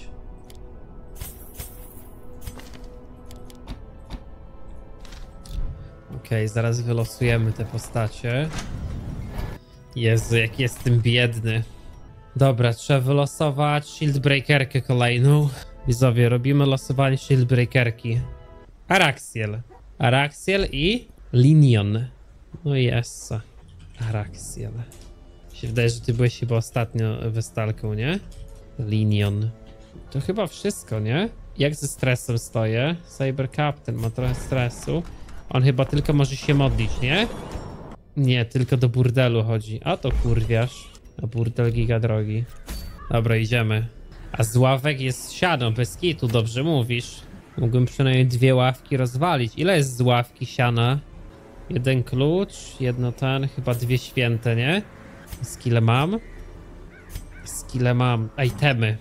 S1: Okej, okay, zaraz wylosujemy te postacie. Jezu, jak jestem biedny. Dobra, trzeba wylosować Shieldbreakerkę kolejną. Widzowie, robimy losowanie Shieldbreakerki. Araxiel. Araxiel i Linion. No i Essa. Araxiel. Się wydaje, że ty byłeś chyba ostatnio wystalką, nie? Linion. To chyba wszystko, nie? Jak ze stresem stoję? Cyber Captain ma trochę stresu. On chyba tylko może się modlić, nie? Nie, tylko do burdelu chodzi. A to kurwiarz. A burdel giga drogi. Dobra, idziemy. A z ławek jest siano, bez kitu, dobrze mówisz. Mógłbym przynajmniej dwie ławki rozwalić. Ile jest z ławki siana? Jeden klucz, jedno ten, chyba dwie święte, nie? Skille mam. Skille mam. Itemy.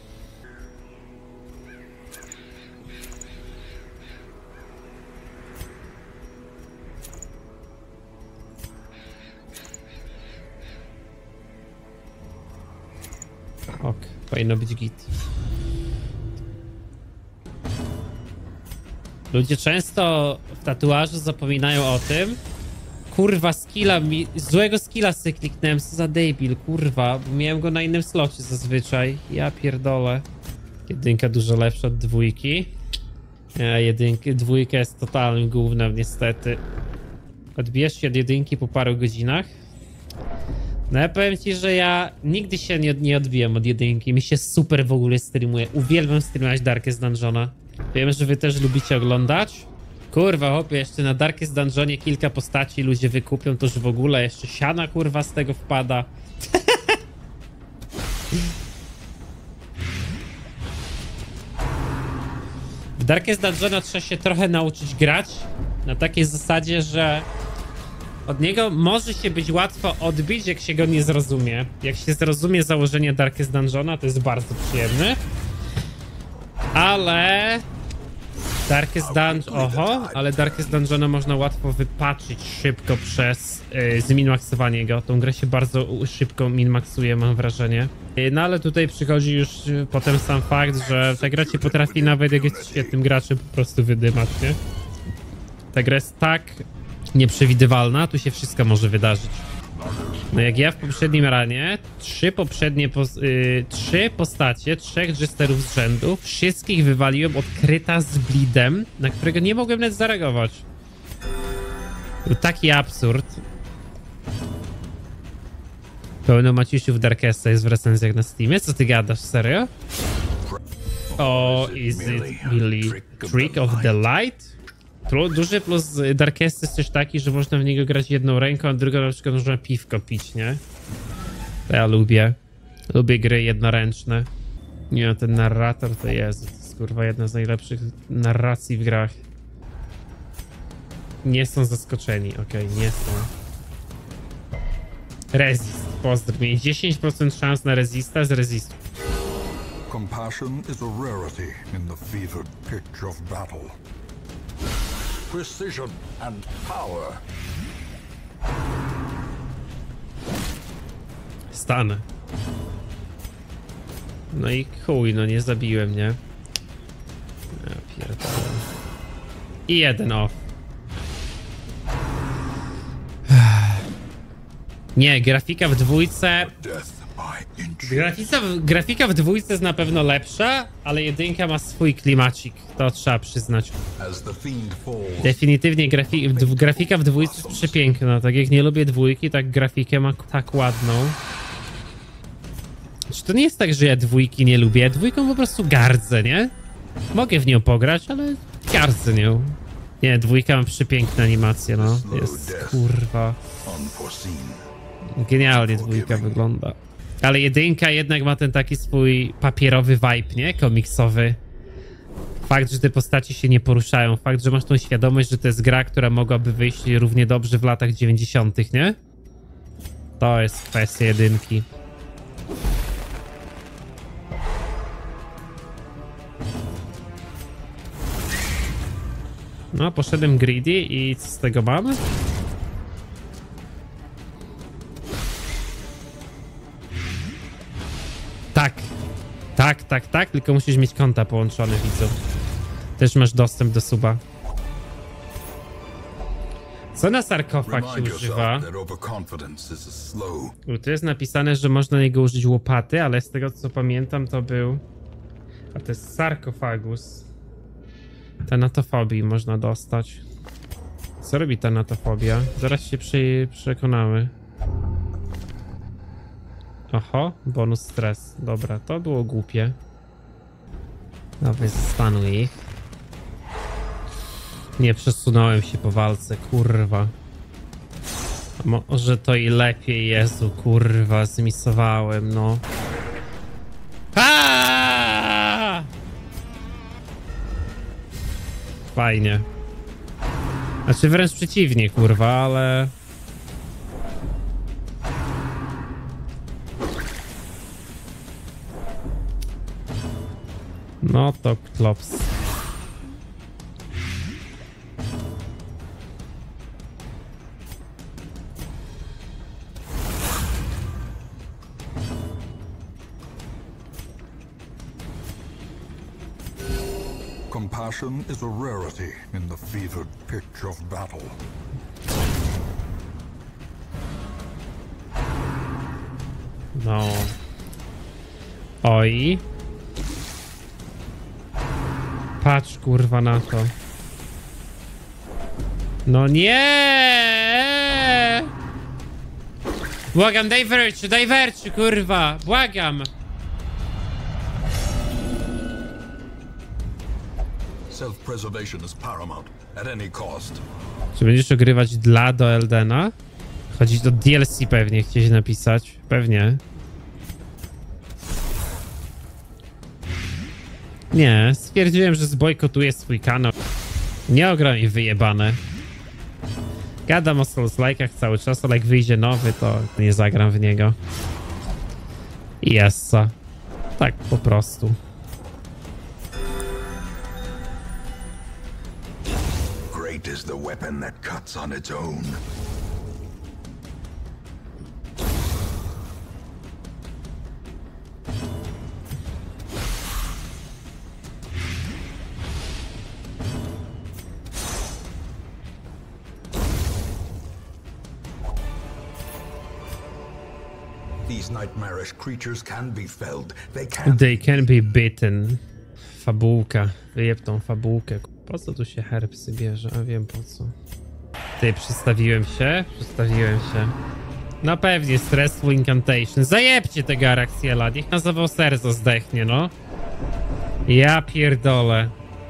S1: Ok, powinno być git. Ludzie często w tatuażu zapominają o tym. Kurwa, skilla mi... Złego skilla sobie kliknąłem, co za debil, kurwa. Bo miałem go na innym slocie zazwyczaj. Ja pierdolę. Jedynka dużo lepsza od dwójki. Ja, jedynki, dwójka jest totalnym gównem, niestety. Odbijesz się od jedynki po paru godzinach. No ja powiem ci, że ja nigdy się nie, nie odbiłem od jedynki. Mi się super w ogóle streamuje. Uwielbiam streamować Darkest Dungeona. Wiem, że wy też lubicie oglądać. Kurwa, hopie, jeszcze na Darkest Dungeonie kilka postaci ludzie wykupią, to już w ogóle jeszcze siana kurwa z tego wpada. W Darkest Dungeona trzeba się trochę nauczyć grać. Na takiej zasadzie, że od niego może się być łatwo odbić, jak się go nie zrozumie. Jak się zrozumie założenie Darkest Dungeona, to jest bardzo przyjemne. Ale... Darkest Dungeon... Oho, ale Darkest Dungeona można łatwo wypaczyć szybko przez yy, zminmaksowanie go. Tą grę się bardzo szybko minmaksuje, mam wrażenie. Yy, no ale tutaj przychodzi już yy, potem sam fakt, że ta gra cię potrafi nawet jak jest świetnym graczem po prostu wydymać, nie? Ta gra jest tak nieprzewidywalna, tu się wszystko może wydarzyć. No jak ja w poprzednim ranie, trzy poprzednie, pos yy, trzy postacie, trzech jesterów z rzędu, wszystkich wywaliłem od kryta z bleedem, na którego nie mogłem nawet zareagować. Był taki absurd. Pełno Maciusiów Darkesta jest w recenzjach na Steamie. Co ty gadasz, serio? O, oh, is it really Trick of the Light? Duży plus Darkest jest też taki, że można w niego grać jedną ręką, a drugą na przykład można piwko pić, nie? To ja lubię. Lubię gry jednoręczne. Nie, ten narrator to jest, to jest kurwa jedna z najlepszych narracji w grach. Nie są zaskoczeni, okej, okay, nie są. Resist, pozdrow mnie. dziesięć procent szans na resista z resistu.
S3: Compassion is a rarity in the fevered pitch of battle. Precision and power.
S1: Stanę. No i chuj, no nie zabiłem, nie? Ja pierdolę. I jeden off. Nie, grafika w dwójce... Grafika w, grafika w dwójce jest na pewno lepsza, ale jedynka ma swój klimacik. To trzeba przyznać. Definitywnie grafi w, grafika w dwójce jest przepiękna. Tak jak nie lubię dwójki, tak grafikę ma tak ładną. Czy to nie jest tak, że ja dwójki nie lubię? Ja dwójką po prostu gardzę, nie? Mogę w nią pograć, ale gardzę nią. Nie, dwójka ma przepiękne animacje, no. Jest, kurwa.
S2: Unforeseen.
S1: Genialnie dwójka wygląda. Ale jedynka jednak ma ten taki swój papierowy vibe, nie? Komiksowy. Fakt, że te postaci się nie poruszają. Fakt, że masz tą świadomość, że to jest gra, która mogłaby wyjść równie dobrze w latach dziewięćdziesiątych, nie? To jest kwestia jedynki. No, poszedłem greedy i co z tego mamy? Tak. Tak, tak, tak, tylko musisz mieć konta połączone, widzę. Też masz dostęp do suba. Co na sarkofag się
S3: Remind
S1: używa?
S3: yourself that overconfidence is a slow.
S1: Tu jest napisane, że można niego użyć łopaty, ale z tego co pamiętam to był... A to jest sarkofagus. Tanatofobii można dostać. Co robi tanatofobia? Zaraz się przy... przekonamy. Oho, bonus stres. Dobra, to było głupie. Dawaj, zastanuj ich. Nie przesunąłem się po walce, kurwa. A może to i lepiej, Jezu, kurwa, zmisowałem, no. Aaaa! Fajnie. Znaczy wręcz przeciwnie, kurwa, ale... No to klops.
S3: Compassion is a rarity in the fevered pitch of battle.
S1: No. Oj. Patrz, kurwa, na to. No nie! Błagam, daj wręcz, daj wręcz, kurwa! Błagam!
S3: Self-preservation is paramount at any cost.
S1: Czy będziesz ogrywać dla do Eldena? Chodzić do D L C pewnie, chcieć napisać. Pewnie. Nie, stwierdziłem, że zbojkotuję swój kanał. Nie ogram i wyjebane. Gadam o Souls-like'ach cały czas, ale jak wyjdzie nowy, to nie zagram w niego. Jessa. Tak po prostu.
S2: Great is the weapon that cuts on its own. These nightmarish creatures can be felled. They can.
S1: They can be bitten. Fabułka. Wyjeb tą fabułkę. Po co tu się herbsy bierze? A wiem po co. Ty, przedstawiłem się? Przedstawiłem się. No pewnie, Stressful Incantation. Zajebcie tego Araxiela. Niech na zawał serca zdechnie, no. Ja pierdolę.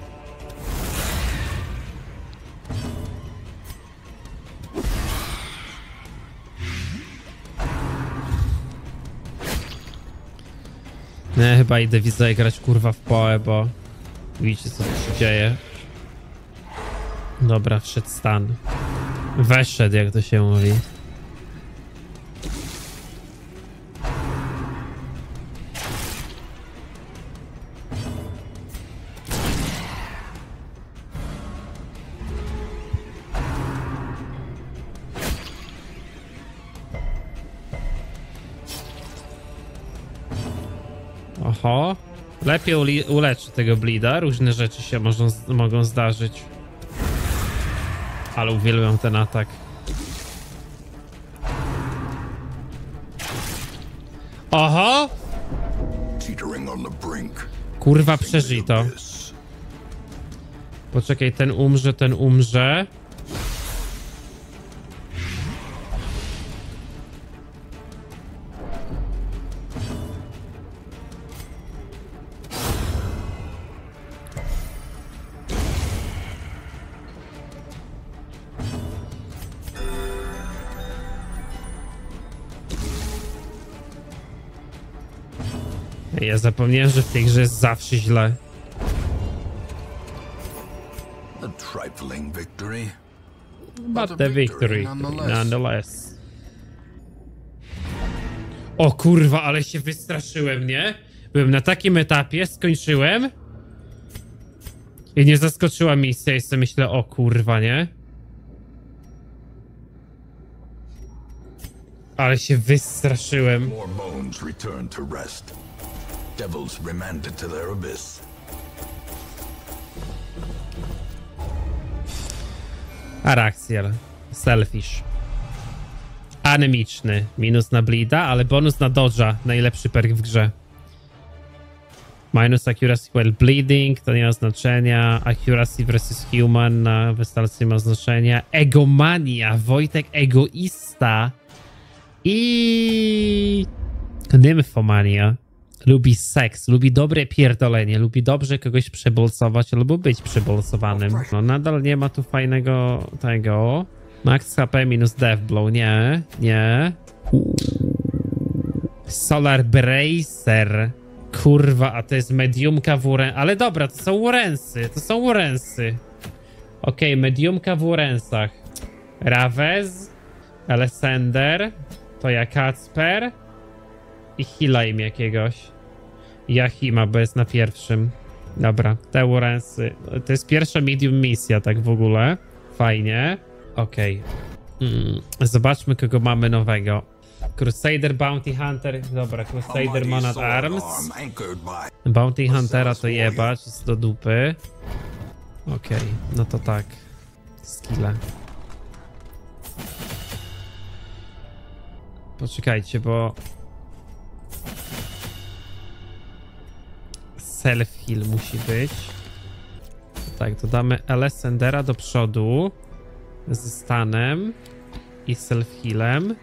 S1: Nie, chyba idę widzę grać kurwa w poe, bo widzicie co tu się dzieje. Dobra, wszedł stan. Weszedł, jak to się mówi. Oho. Lepiej uli- uleczy tego blida. Różne rzeczy się mogą, mogą zdarzyć. Ale uwielbiam ten atak. Oho!
S2: Teetering on the brink.
S1: Kurwa, przeżyj to.
S2: Abyss.
S1: Poczekaj, ten umrze, ten umrze. Ja zapomniałem, że w tej grze jest zawsze źle.
S3: A trifling victory.
S1: But the victory, nonetheless. O kurwa, ale się wystraszyłem, nie? Byłem na takim etapie, skończyłem. I nie zaskoczyła misja i sobie myślę, o kurwa, nie? Ale się wystraszyłem.
S2: More bones return to rest. Devils remanded to their abyss.
S1: Araxiel. Selfish. Anemiczny. Minus na bleeda, ale bonus na dodge'a. Najlepszy perk w grze. Minus accuracy while bleeding. To nie ma znaczenia. Accuracy versus human na wystarczy ma znaczenia. Egomania. Wojtek egoista. I... Nymfomania. Lubi seks, lubi dobre pierdolenie, lubi dobrze kogoś przebolsować albo być przebolsowanym. No nadal nie ma tu fajnego tego. Max H P minus Death Blow, nie, nie. Solar Bracer. Kurwa, a to jest mediumka w Uren... Ale dobra, to są Urensy, to są Urensy. Okej, okay, mediumka w Urensach. Ravez, Alessander, to ja Kacper i heala im jakiegoś. Yahima, bo jest na pierwszym. Dobra, te Urensy. To jest pierwsza medium misja, tak w ogóle. Fajnie. Okej. Okay. Mm, zobaczmy, kogo mamy nowego. Crusader, Bounty Hunter. Dobra, Crusader Man at Arms. Bounty Huntera to jebać, jest do dupy. Okej, okay, no to tak. Skille. Poczekajcie, bo... Self-heal musi być. Tak, dodamy Alessandera do przodu. Z stanem. I self-healem.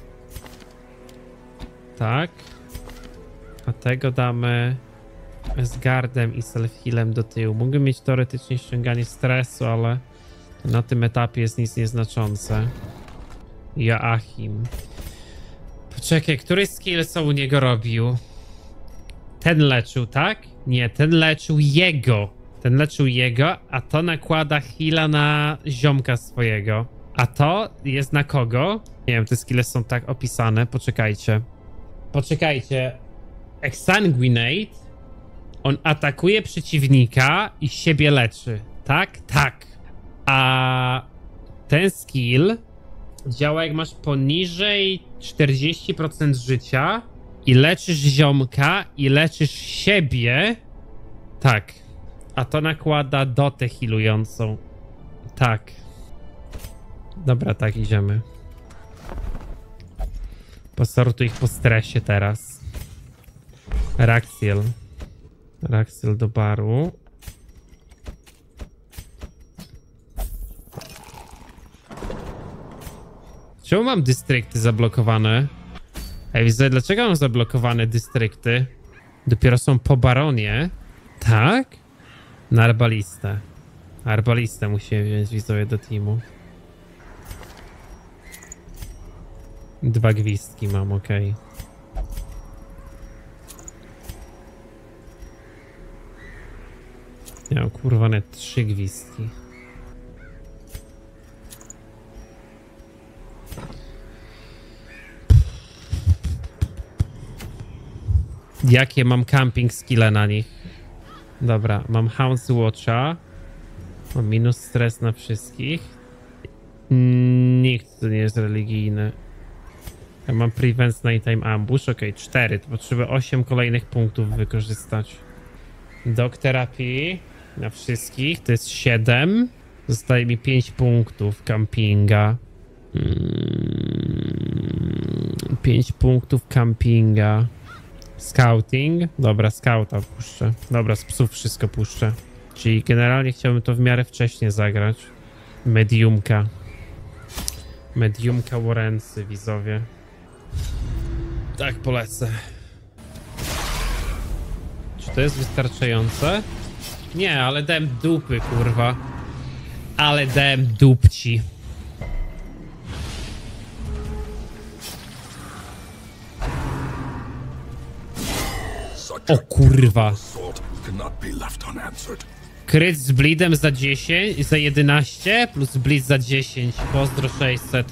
S1: Tak. A tego damy z guardem i self-healem do tyłu. Mógłby mieć teoretycznie ściąganie stresu, ale na tym etapie jest nic nieznaczące. Joachim. Poczekaj, który skill co u niego robił? Ten leczył, tak? Nie, ten leczył jego. Ten leczył jego, a to nakłada heala na ziomka swojego. A to jest na kogo? Nie wiem, te skille są tak opisane. Poczekajcie. Poczekajcie. Exsanguinate. On atakuje przeciwnika i siebie leczy. Tak? Tak. A ten skill działa jak masz poniżej czterdzieści procent życia i leczysz ziomka i leczysz siebie. Tak. A to nakłada dotę healującą. Tak. Dobra, tak, idziemy. Posortuj ich po stresie teraz. Raxiel. Raxiel do baru. Czemu mam dystrykty zablokowane? Ej, widzę, dlaczego mam zablokowane dystrykty? Dopiero są po baronie. Tak? Na arbalistę. Arbalistę musimy wziąć, widzowie, do teamu. Dwa gwizdki mam, okej. Okay. Miał kurwane trzy gwizdki. Jakie mam camping skille na nich? Dobra, mam Hound's Watcha. Mam minus stres na wszystkich. Nikt tu nie jest religijny. Ja mam Prevents Nighttime Ambush. Ok, cztery. To potrzebuję osiem kolejnych punktów wykorzystać. Dog Therapy na wszystkich. To jest siedem. Zostaje mi pięć punktów campinga. Hmm, pięć punktów campinga. Scouting. Dobra, scouta puszczę. Dobra, z psów wszystko puszczę. Czyli generalnie chciałbym to w miarę wcześnie zagrać. Mediumka. Mediumka Warrensy, widzowie. Tak, polecę. Czy to jest wystarczające? Nie, ale dałem dupy, kurwa. Ale dałem dupci.
S3: Such
S1: O
S3: a
S1: kurwa.
S3: assault cannot be left unanswered.
S1: Kryt z bleedem za dziesięć, za jedenaście plus bleed za dziesięć. Pozdro sześćset.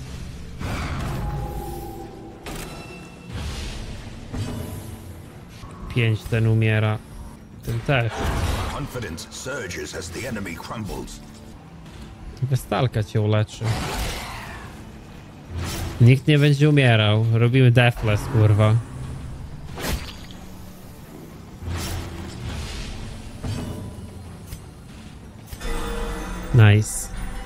S1: pięć ten umiera. Ten też.
S2: Confidence surges as the enemy crumbles.
S1: Westalka cię uleczy. Nikt nie będzie umierał. Robimy deathless, kurwa. Nice.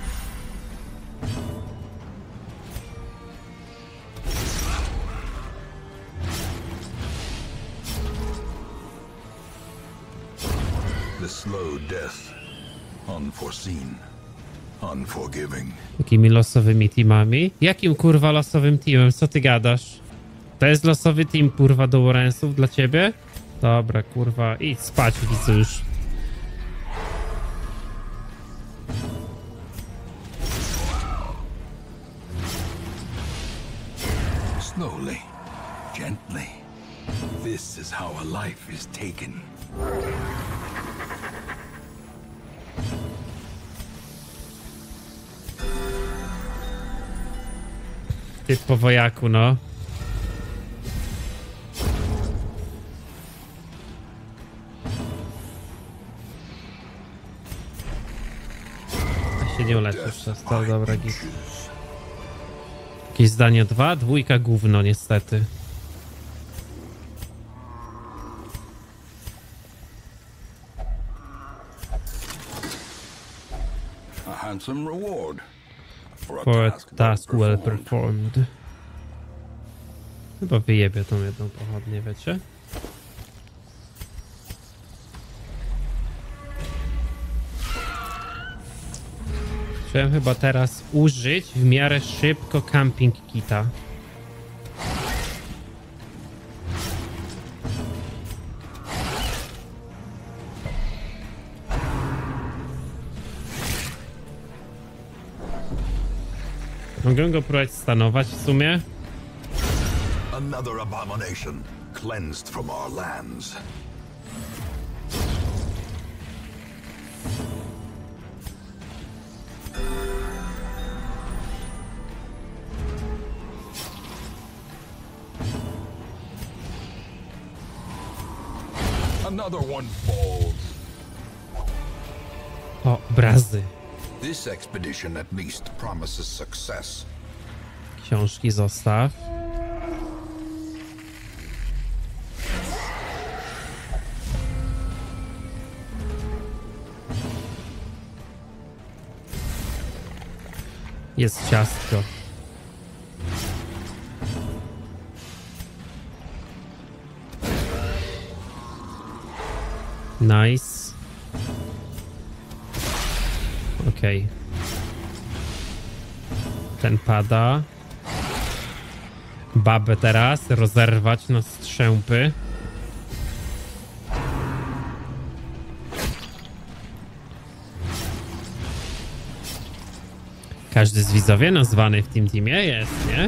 S2: The slow death. Unforeseen. Unforgiving.
S1: Jakimi losowymi teamami? Jakim kurwa losowym teamem? Co ty gadasz? To jest losowy team kurwa do Warrensów dla ciebie? Dobra kurwa, idź spać, widzę już.
S3: Slowly, gently. This is how a life is taken.
S1: Ty po wojaku, no. Ja się nie uleczysz przez to, dobra git. Jakieś zdanie dwa, dwójka gówno niestety.
S3: A handsome reward for a
S1: For a
S3: task well
S1: task well
S3: performed.
S1: performed. Chyba wyjebie tą jedną pochodnię, wiecie? Chciałem chyba teraz użyć w miarę szybko camping kita. Mogę go próbować stanować w sumie.
S2: Another abomination cleansed from our lands.
S3: Another one falls.
S1: O, obrazy.
S2: This expedition at least promises success.
S1: Książki zostaw. Jest ciastko. Nice. Okej. Okay. Ten pada. Babę teraz rozerwać na strzępy. Każdy z widzowie nazwany w tym teamie jest, nie?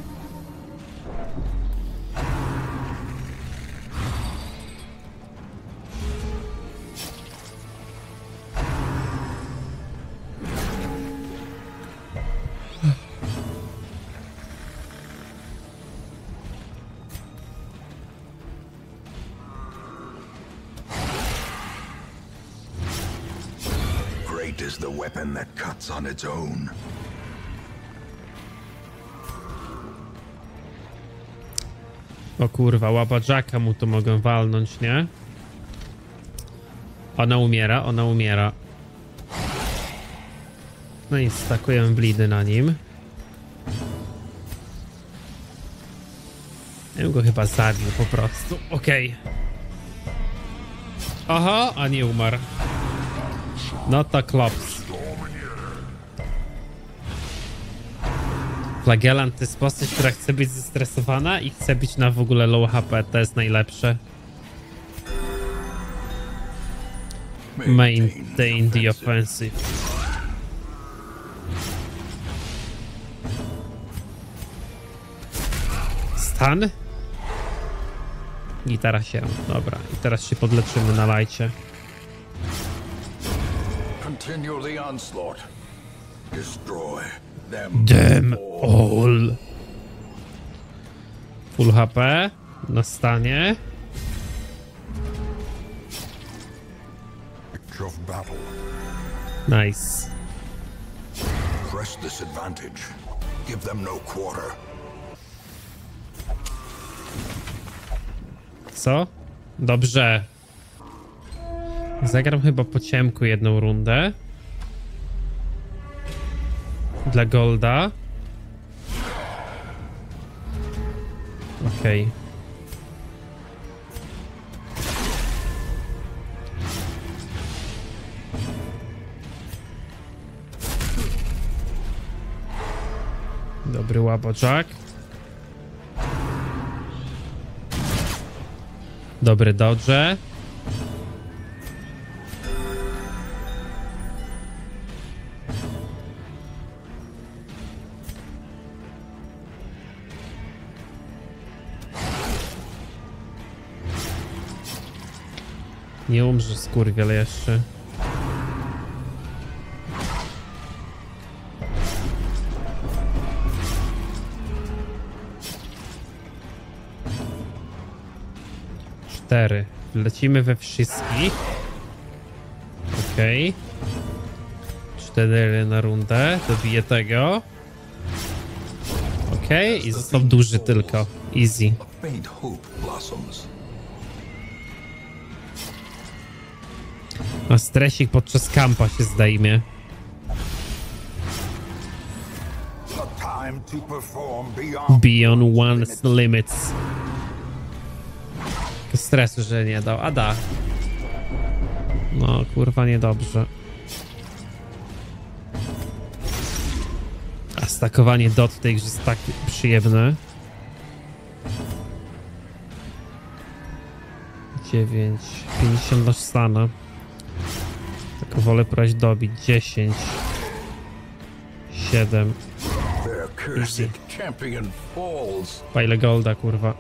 S2: Great is the weapon that cuts on its own.
S1: O kurwa, łapa Jacka mu to mogę walnąć, nie? Ona umiera, ona umiera. No i stakujemy blidy na nim. Ja bym go chyba zabił po prostu. Okej. Okay. Aha, a nie umarł. No to klops. Flagellant to jest postać, która chce być zestresowana i chce być na w ogóle low H P. To jest najlepsze. Maintain the offensive. Stun? Gitara się. Dobra. I teraz się podleczymy na lajcie.
S3: Continue the onslaught. Destroy them.
S1: Them all. Full H P. Na stanie.
S3: Of battle.
S1: Nice.
S3: Press this advantage. Give them no quarter.
S1: Co? Dobrze. Zagram chyba po ciemku jedną rundę. Dla golda. Okej. Okay. Dobry łaboczak. Dobry dodge. Nie umrze skurwiel jeszcze. Cztery. Lecimy we wszystkich. Okej. Okay. Cztery na rundę. Dobiję tego. Okej. Okay. I został duży tylko. Easy. A stresik podczas kampa się zdejmie. Beyond one's limits. Stresu, że nie dał. A da. No, kurwa, niedobrze. A stakowanie dot w tej grze jest tak przyjemne. dziewięć. pięćdziesiąt na stana. Tylko wolę próbować dobić. dziesięć. siedem. Pile golda, kurwa.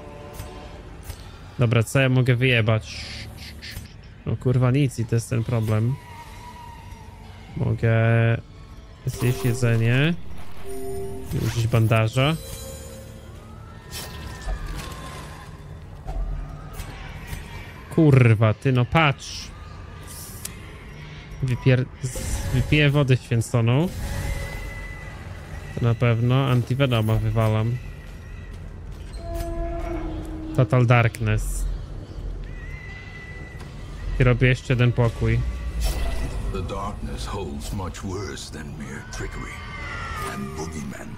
S1: Dobra, co ja mogę wyjebać? No kurwa nic i to jest ten problem. Mogę zjeść jedzenie. Użyć bandaża. Kurwa, ty no patrz. Wypier... Wypiję wodę święconą. To na pewno. Antivenoma wywalam. Total Darkness. I robię jeszcze jeden pokój.
S3: The darkness holds much worse than mere trickery and boogeymen.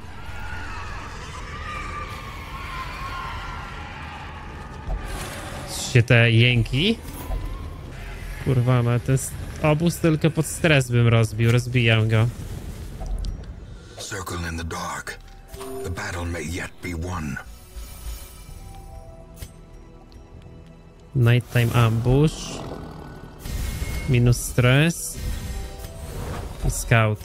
S1: Się te jęki. Kurwa, no ten obóz tylko pod stres bym rozbił. Rozbijam go.
S3: Circle in the dark. The battle may yet be won.
S1: Nighttime ambush. Minus stres. I scout.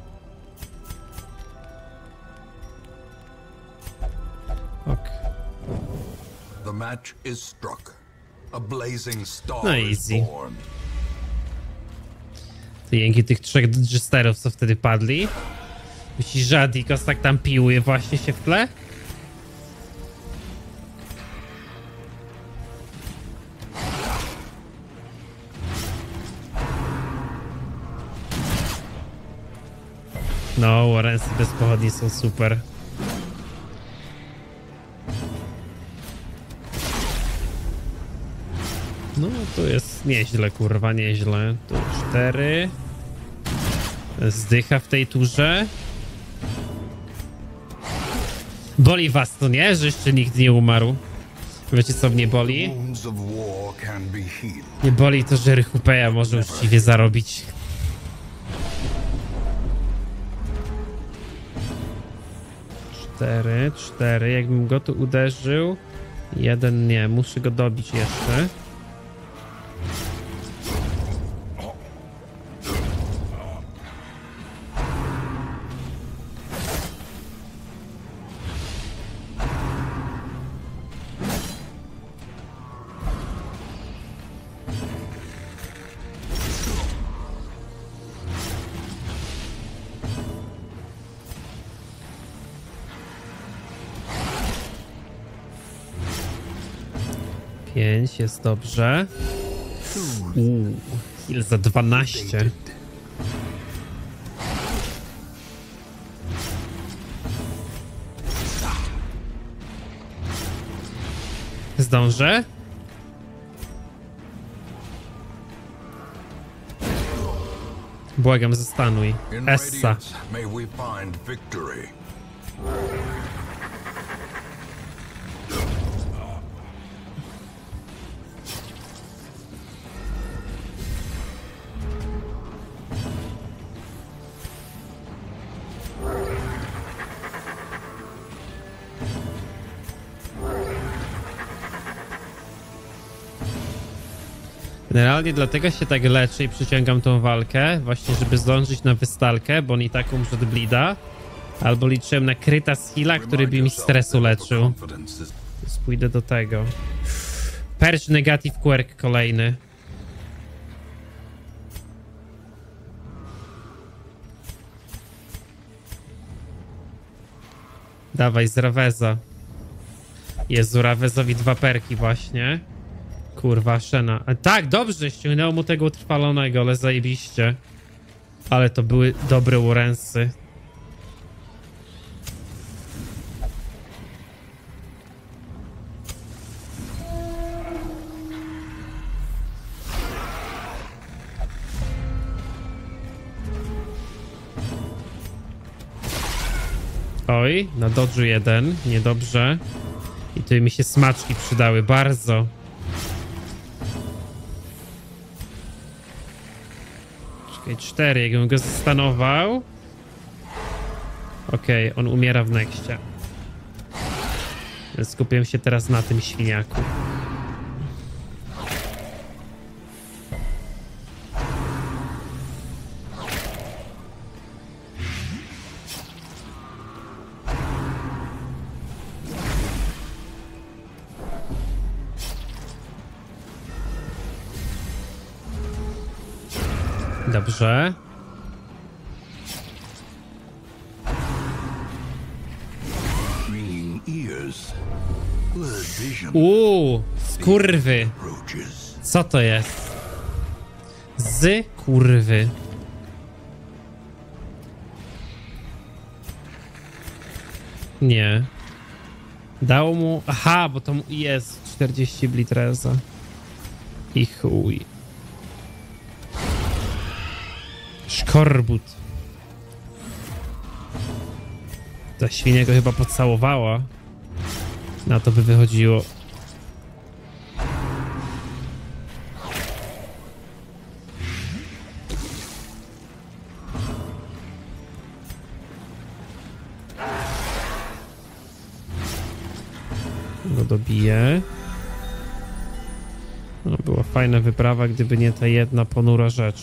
S1: Ok.
S3: The match is struck. A blazing star
S1: No easy. Te jęki tych trzech dodgesterów, co wtedy padli. Myślisz, że Adikos tak tam piłuje właśnie się w tle? No, Warrensy bez pochodni są super. No, tu jest nieźle, kurwa, nieźle. Tu cztery. Zdycha w tej turze. Boli was to, nie? Że jeszcze nikt nie umarł. Wiecie, co mnie boli? Nie boli to, że Rychupeja może uczciwie zarobić. Cztery, cztery. Jakbym go tu uderzył. Jeden nie, muszę go dobić jeszcze. pięć, jest dobrze. Uuu, kill za dwanaście. Zdążę? Błagam, zastanuj.
S3: In
S1: Essa.
S3: Radiance, may we find victory.
S1: Generalnie dlatego się tak leczę i przyciągam tą walkę, właśnie żeby zdążyć na wystalkę, bo on i tak umrze od bleeda. Albo liczyłem na kryta z heala, który by mi stresu leczył. Więc pójdę do tego. Perch negative quirk kolejny. Dawaj z Raveza. Jezu, Ravezowi dwa perki właśnie. Kurwa, Shena. A tak, dobrze, ściągnęło mu tego utrwalonego, ale zajebiście. Ale to były dobre Warrensy. Oj, na dodżu jeden, niedobrze. I tu mi się smaczki przydały bardzo. Czekaj, cztery, jakbym go zastanował. Okej, okay, on umiera w nexcie. Więc skupiłem się teraz na tym świniaku. Dobrze. Uuu, skurwy. Co to jest? Z kurwy. Nie. Dało mu... Aha, bo to mu jest czterdzieści blitreza. I chuj. Szkorbut. Ta świnia go chyba pocałowała. Na to by wychodziło. Go dobiję. No, była fajna wyprawa, gdyby nie ta jedna ponura rzecz.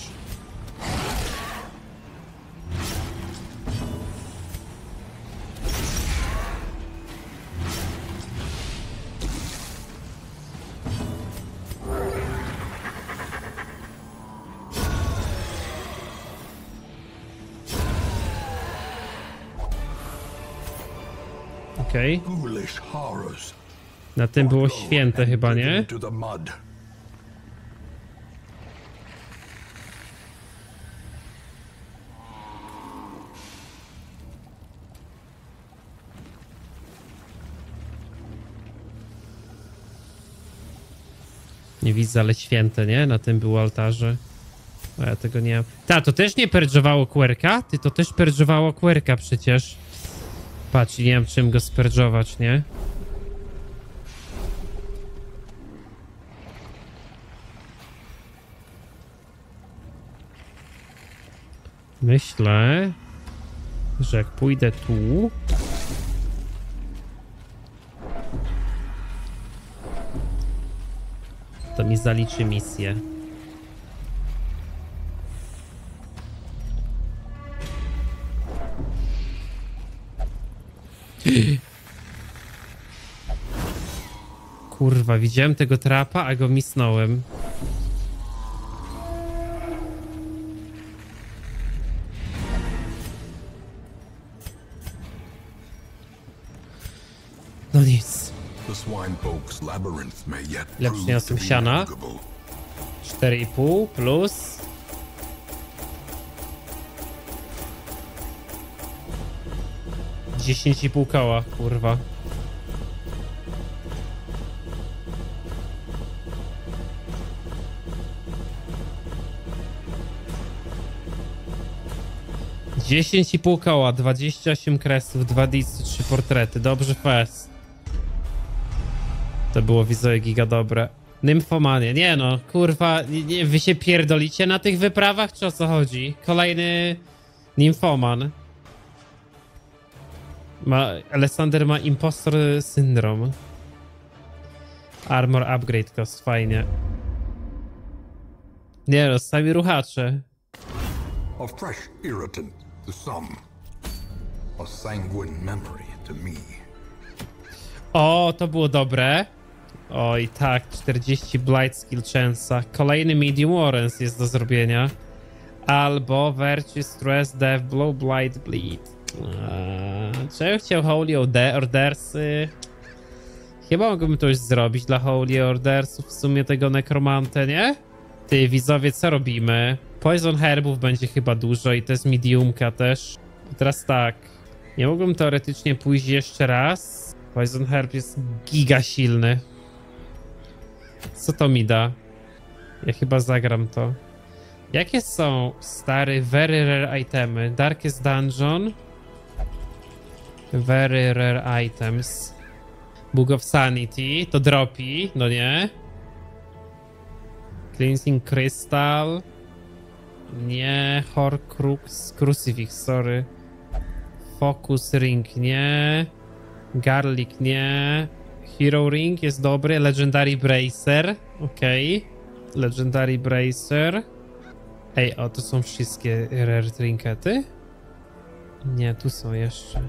S1: Okej. Okay. Na tym było święte chyba, nie? Nie widzę, ale święte, nie? Na tym było altarze. A ja tego nie mam. Ta, to też nie perdżowało querka? Ty, to też perdżowało querka przecież. Patrz, nie wiem czym go sperdżować, nie? Myślę, że jak pójdę tu... to mi zaliczy misję. Kurwa, widziałem tego trapa, a go misnąłem. No nic.
S3: The Swinefolk's labyrinth may yet
S1: Ile
S3: prove
S1: przyniosłem
S3: to be
S1: siana?
S3: navigable.
S1: cztery i pół plus... dziesięć i pół koła, kurwa. dziesięć i pół koła, dwadzieścia osiem kresów, dwa disy, trzy portrety. Dobrze, fest. To było widzowie giga dobre. Nymfomanie. Nie no, kurwa, nie, nie, wy się pierdolicie na tych wyprawach, czy o co chodzi? Kolejny nymfoman. Ma, Alessander ma impostor syndrom. Armor upgrade cost, fajnie. Nie no, sami ruchacze.
S3: A fresh irritant to some. A sanguine memory to me.
S1: O, to było dobre. Oj, tak, czterdzieści Blight Skill Chance'a. Kolejny Medium Warrens jest do zrobienia. Albo Virtue, Stress, Death, Blow, Blight, Bleed. Eee, czy ja chciał Holy Ordersy? Chyba mógłbym to już zrobić dla Holy Ordersów, w sumie tego Nekromantę, nie? Ty, widzowie, co robimy? Poison Herbów będzie chyba dużo i to jest mediumka też. I teraz tak, nie mógłbym teoretycznie pójść jeszcze raz. Poison Herb jest giga silny. Co to mi da? Ja chyba zagram to. Jakie są, stary, very rare itemy? Darkest Dungeon. Very rare items. Book of Sanity. To dropi, no nie? Cleansing Crystal. Nie. Horcrux. Crucifix, sorry. Focus Ring, nie. Garlic, nie. Hero Ring jest dobry. Legendary Bracer. Okej. Okay. Legendary Bracer. Ej, o, to są wszystkie rare trinkety? Nie, tu są jeszcze.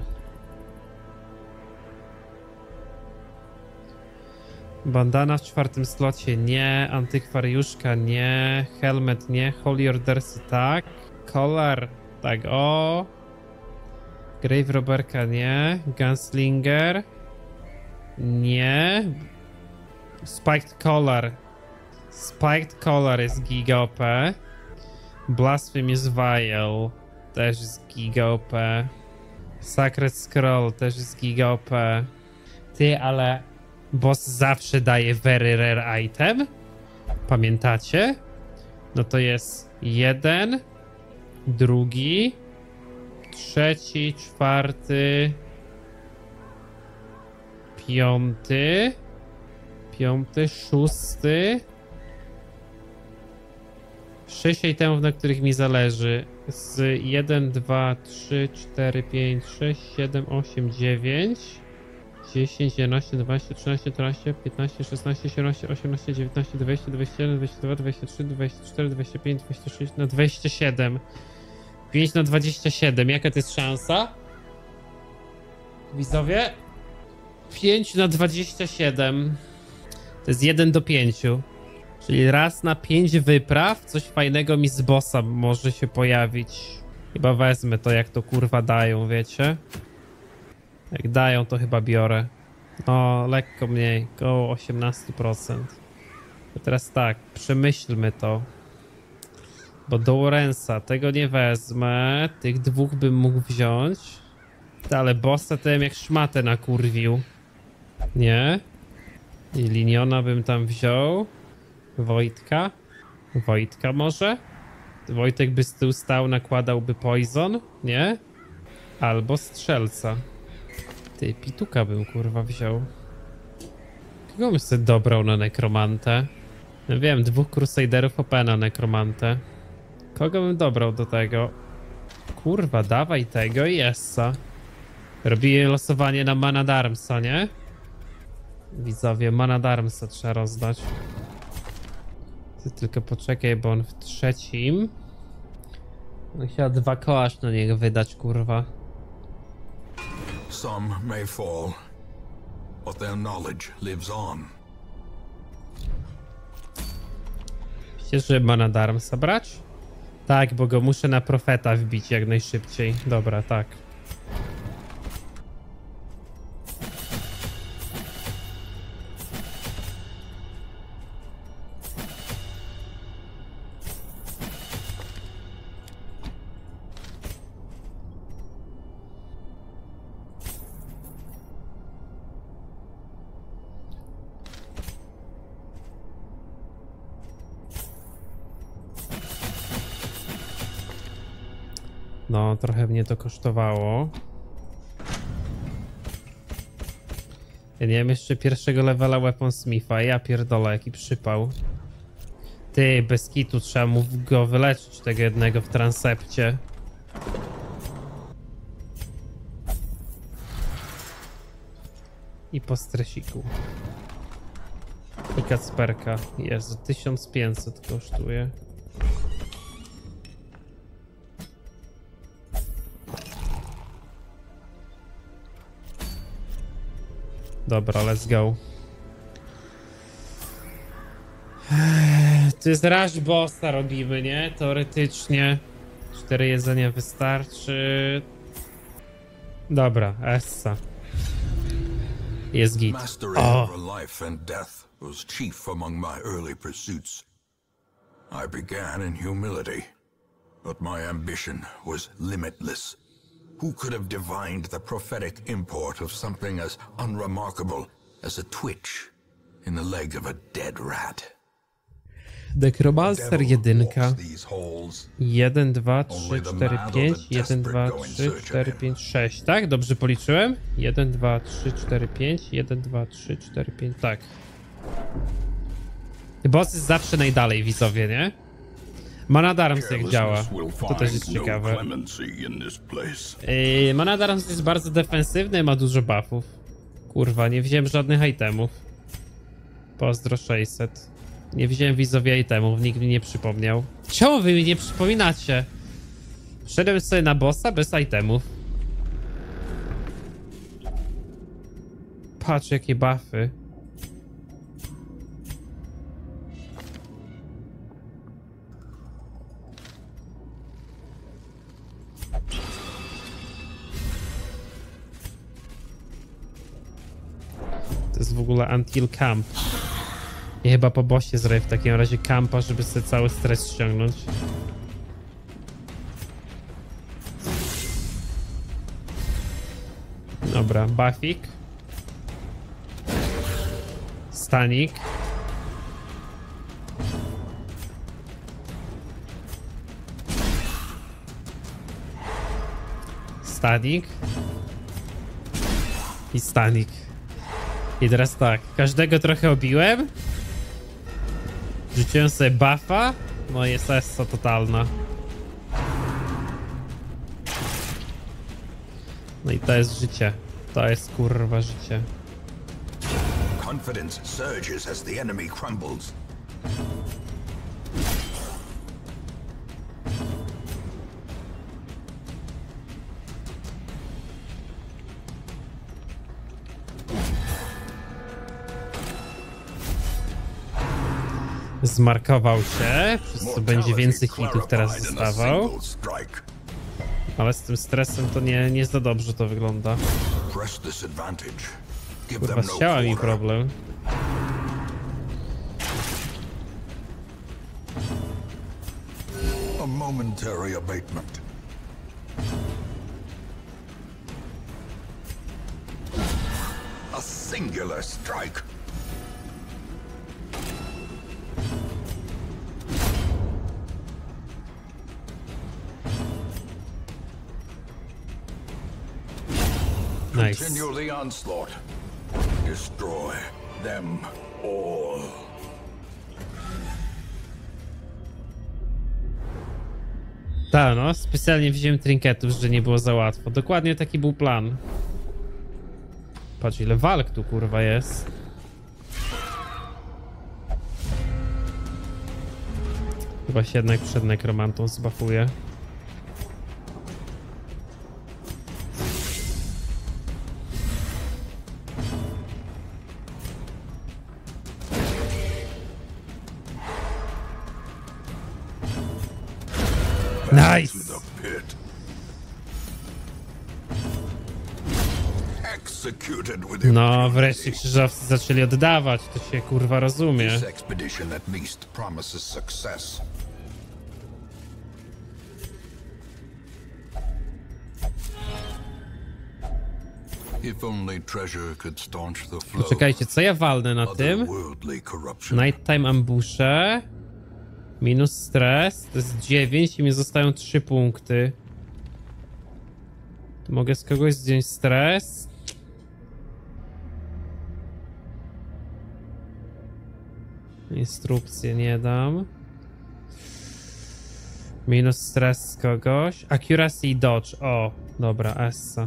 S1: Bandana w czwartym slocie nie. Antykwariuszka nie. Helmet nie. Holy Ordersy tak. Collar tak, o. Grave Robberka nie. Gunslinger nie. Spiked Collar. Spiked Collar jest giga O P. Blasphemous Vial też jest giga O P. Sacred Scroll też jest giga O P. Ty, ale boss zawsze daje very rare item. Pamiętacie? No to jest jeden, drugi, trzeci, czwarty, piąty, piąty, szósty. sześć itemów, na których mi zależy. Z jeden, dwa, trzy, cztery, pięć, sześć, siedem, osiem, dziewięć, dziesięć, jedenaście, dwanaście, trzynaście, czternaście, piętnaście, szesnaście, siedemnaście, osiemnaście, dziewiętnaście, dwadzieścia, dwadzieścia jeden, dwadzieścia dwa, dwadzieścia trzy, dwadzieścia cztery, dwadzieścia pięć, dwadzieścia sześć, na dwadzieścia siedem. pięć na dwadzieścia siedem. Jaka to jest szansa? Widzowie? pięć na dwadzieścia siedem. To jest jeden do pięciu. Czyli raz na pięć wypraw coś fajnego mi z bossa może się pojawić. Chyba wezmę to, jak to kurwa dają, wiecie? Jak dają, to chyba biorę. No, lekko mniej, około osiemnaście procent. To teraz tak, przemyślmy to. Bo do Warrensa tego nie wezmę. Tych dwóch bym mógł wziąć. Ale bossa to jak szmatę nakurwił. Nie? I Liniona bym tam wziął. Wojtka? Wojtka może? Wojtek by z tyłu stał, nakładałby poison, nie? Albo strzelca. Ty, pituka bym kurwa wziął. Kogo bym sobie dobrał na nekromantę? No wiem, dwóch crusaderów O P na nekromantę. Kogo bym dobrał do tego? Kurwa, dawaj tego i Essa. Robię losowanie na Mana Darmsa, nie? Widzowie, Mana Darmsa trzeba rozdać. Ty tylko poczekaj, bo on w trzecim. No chciał dwa koła aż na niego wydać, kurwa.
S3: Some may fall, but their knowledge lives on.
S1: Chcesz, żeby Mana Darmsa brać? Tak, bo go muszę na profeta wbić jak najszybciej. Dobra, tak. No, trochę mnie to kosztowało. Ja nie wiem jeszcze pierwszego levela Weaponsmitha. Ja pierdolę, jaki przypał. Ty, bez kitu, trzeba mu go wyleczyć, tego jednego w transepcie. I po stresiku. I kacperka. Jezu, tysiąc pięćset kosztuje. Dobra, let's go. To jest rush bossa robimy, nie? Teoretycznie. Cztery jedzenia wystarczy. Dobra, Essa. Jest git.
S3: Mastery
S1: O!
S3: over life and death was chief among my early pursuits. I began in humility, but my ambition was limitless. Who could have divined the prophetic import of something as unremarkable as a twitch in the leg of a dead rat?
S1: Necromancer jedynka.
S3: walks these halls.
S1: jeden, dwa, trzy, cztery, pięć. jeden, dwa, trzy, cztery, pięć, sześć. Tak? Dobrze policzyłem? jeden, dwa, trzy, cztery, pięć. jeden, dwa, trzy, cztery, pięć. Tak. Boss jest zawsze najdalej, widzowie, nie? Mana Darms jak działa. To też jest ciekawe. Yy, Mana Darms jest bardzo defensywny, ma dużo buffów. Kurwa, nie wziąłem żadnych itemów. Pozdro sześćset. Nie wziąłem widzowie itemów, nikt mi nie przypomniał. Czemu wy mi nie przypominacie? Wszedłem sobie na bossa bez itemów. Patrz jakie buffy. To jest w ogóle Until Camp. Ja chyba po bossie zrobię w takim razie campa, żeby sobie cały stres ściągnąć. Dobra, buffik. Stanik. Stanik. I stanik. I teraz tak, każdego trochę obiłem. Rzuciłem sobie buffa. No jest essa totalna. No i to jest życie. To jest kurwa życie.
S3: Confidence surges as the enemy crumbles.
S1: Zmarkował się, przez co będzie więcej hitów teraz dostawał. Ale z tym stresem to nie, nie za dobrze to wygląda. Kurwa, z ciała mi problem.
S3: A momentary abatement. A singular strike.
S1: Nice.
S3: Continue the onslaught. Destroy them all.
S1: Tak, no, specjalnie wziąłem trinketów, że nie było za łatwo. Dokładnie taki był plan. Patrz ile walk tu kurwa jest. Chyba się jednak przed nekromantą zbafuje. Nice! No, wreszcie krzyżowcy zaczęli oddawać, to się kurwa rozumie. Poczekajcie, co ja walnę na tym? Nighttime ambusze. Minus stres, to jest dziewięć i mi zostają trzy punkty. Tu mogę z kogoś zdjąć stres. Instrukcję nie dam. Minus stres z kogoś. Accuracy i dodge. O, dobra, Essa.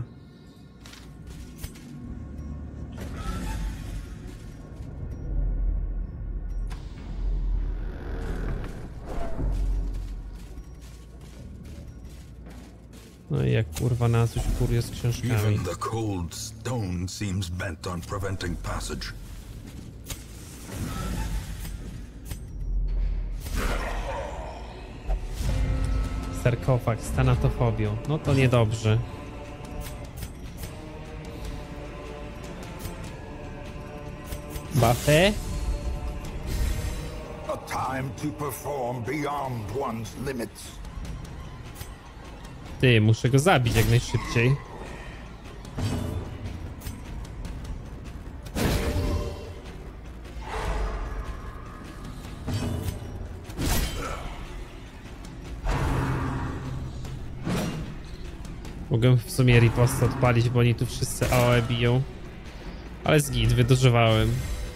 S1: No i jak kurwa na coś furię z książkami.
S3: Even the cold stone seems bent on preventing passage.
S1: Sarkofag z tanatofobią. No to niedobrze. Buffy?
S3: A time to perform beyond one's limits.
S1: Ty, muszę go zabić jak najszybciej. Mogę w sumie ripostę odpalić, bo oni tu wszyscy A O E biją. Ale z git, wydożywałem.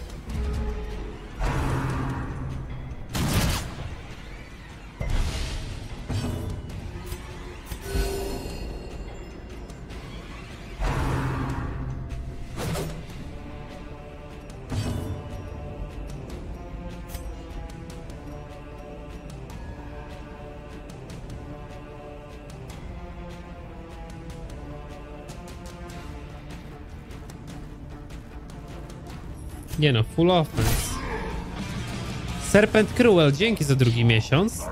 S1: Nie no, full offense. Serpent Cruel, dzięki za drugi miesiąc.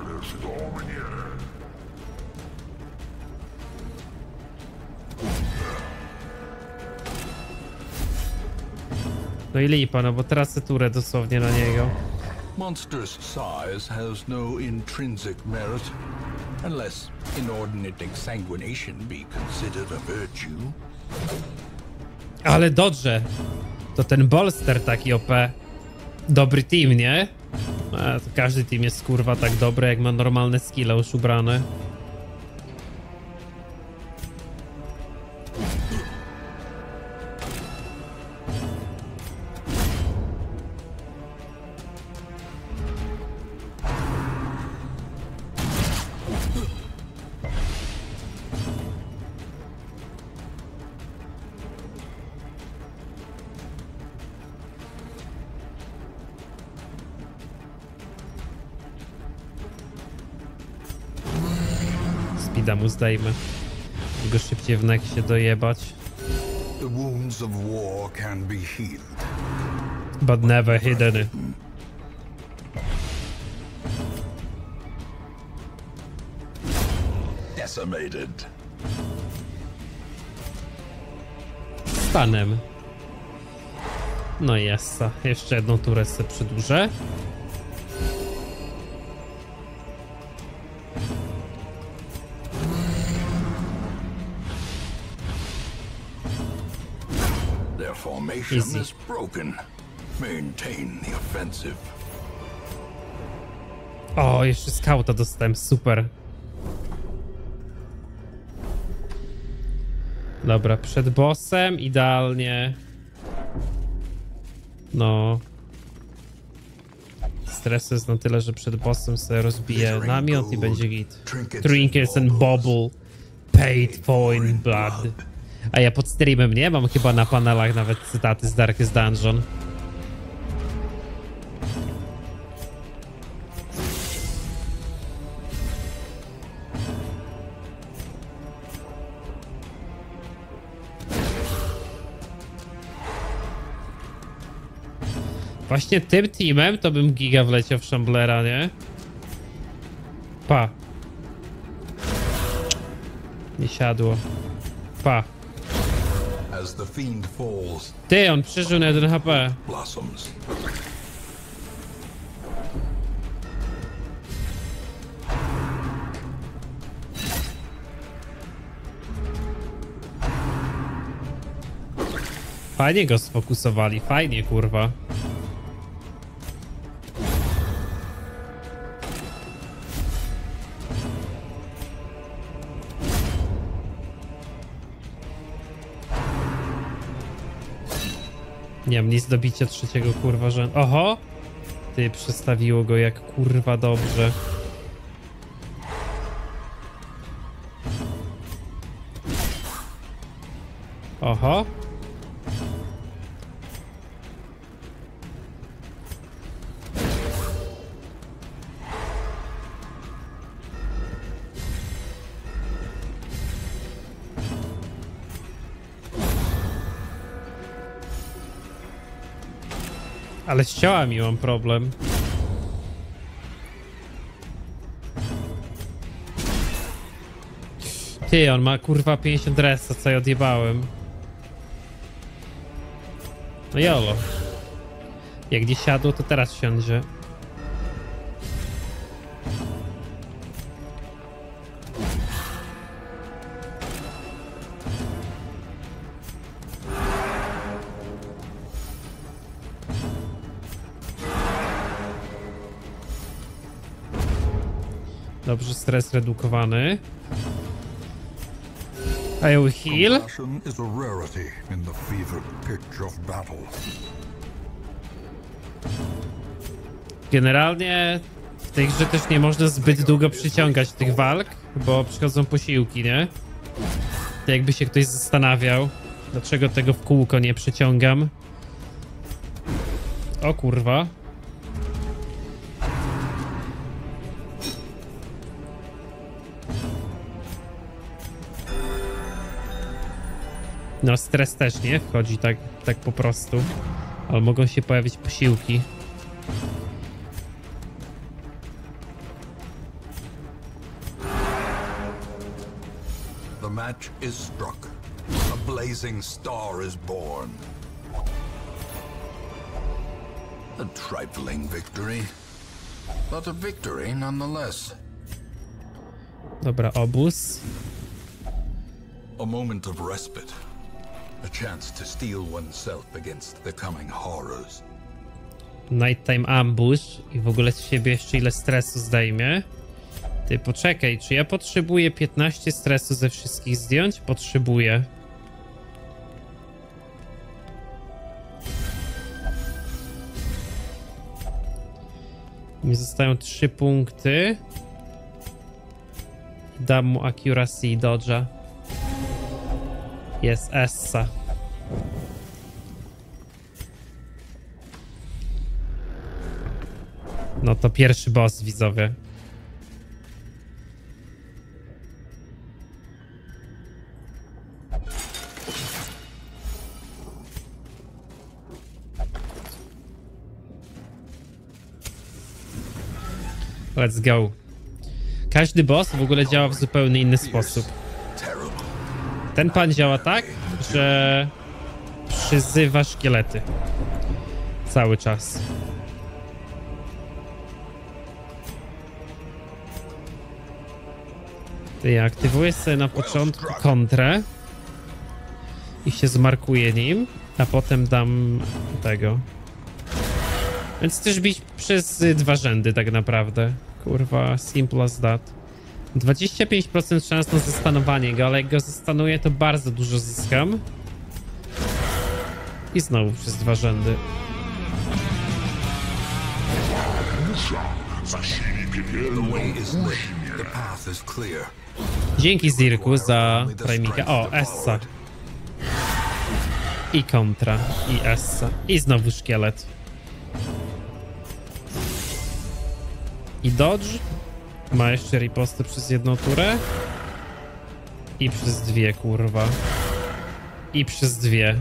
S1: No i lipa, no bo tracę turę dosłownie na niego.
S3: Monstrous size has no intrinsic merit, unless inordinate exsanguination be considered a virtue.
S1: Ale dodże. To ten bolster taki O P. Dobry team, nie? A, to każdy team jest kurwa tak dobry, jak ma normalne skille już ubrane. Speeda mu zdejmę. Go szybciej w nek się dojebać.
S3: The wounds of war can be healed,
S1: But never hidden.
S3: decimated.
S1: Stanem. No i jest. Jeszcze jedną turę sobie przedłużę.
S3: Their formation
S1: Easy.
S3: is broken. Maintain the offensive.
S1: O, jeszcze skauta dostałem, super. Dobra, przed bossem idealnie. No. Stres jest na tyle, że przed bossem sobie rozbiję namiot i będzie git. Trinkets and bobble. Paid for in blood. A ja pod streamem nie mam chyba na panelach nawet cytaty z Darkest Dungeon. Właśnie tym teamem to bym giga wleciał w Shamblera, nie? Pa. Nie siadło. Pa.
S3: As the fiend falls,
S1: Ty, on przeżył na jeden H P.
S3: blossoms.
S1: Fajnie go sfokusowali, fajnie kurwa. Nie mam nic do bicia trzeciego kurwa rzędu. Oho! Ty, przestawiło go jak kurwa dobrze. Oho! Ale z ciałami mam problem. Ty, on ma kurwa pięćdziesiąt resa, co ja odjebałem. No jolo. Jak nie siadło, to teraz siądzie. Dobrze, stres redukowany. I will heal.
S3: Compassion is a rarity in the fevered pitch of battle.
S1: Generalnie w tej grze też nie można zbyt długo przyciągać tych walk, bo przychodzą posiłki, nie? To jakby się ktoś zastanawiał, dlaczego tego w kółko nie przyciągam. O kurwa. No, stres też nie wchodzi tak, tak po prostu. Ale mogą się pojawić posiłki.
S3: The match is struck. A blazing star is born. A trifling victory, but a victory nonetheless.
S1: Dobra, obóz.
S3: A moment of respite. A chance to steel oneself against the coming horrors.
S1: Nighttime ambush i w ogóle z siebie jeszcze ile stresu zdejmie. Ty, poczekaj, czy ja potrzebuję piętnaście stresu ze wszystkich zdjąć? Potrzebuję. Mi zostają trzy punkty. Dam mu accuracy i dodge'a. Jest Essa. No to pierwszy boss, widzowie. Let's go. Każdy boss w ogóle działa w zupełnie inny sposób. Ten pan działa tak, że przyzywa szkielety. Cały czas. Ja aktywuję sobie na początku kontrę i się zmarkuję nim, a potem dam tego. Więc też bić przez dwa rzędy tak naprawdę. Kurwa, simple as that. dwadzieścia pięć procent szans na zastanowanie go, ale jak go zastanuję, to bardzo dużo zyskam. I znowu przez dwa rzędy. Dzięki Zirku za Primika. O, Essa. I kontra. I Essa. I znowu szkielet. I dodge. Ma jeszcze ripostę przez jedną turę. I przez dwie, kurwa. I przez dwie.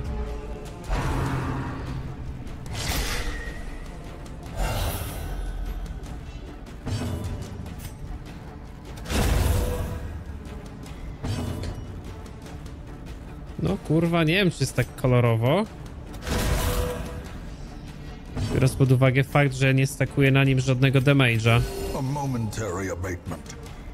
S1: No kurwa, nie wiem, czy jest tak kolorowo. Biorąc pod uwagę fakt, że nie stakuje na nim żadnego damage'a.
S3: A momentary abatement.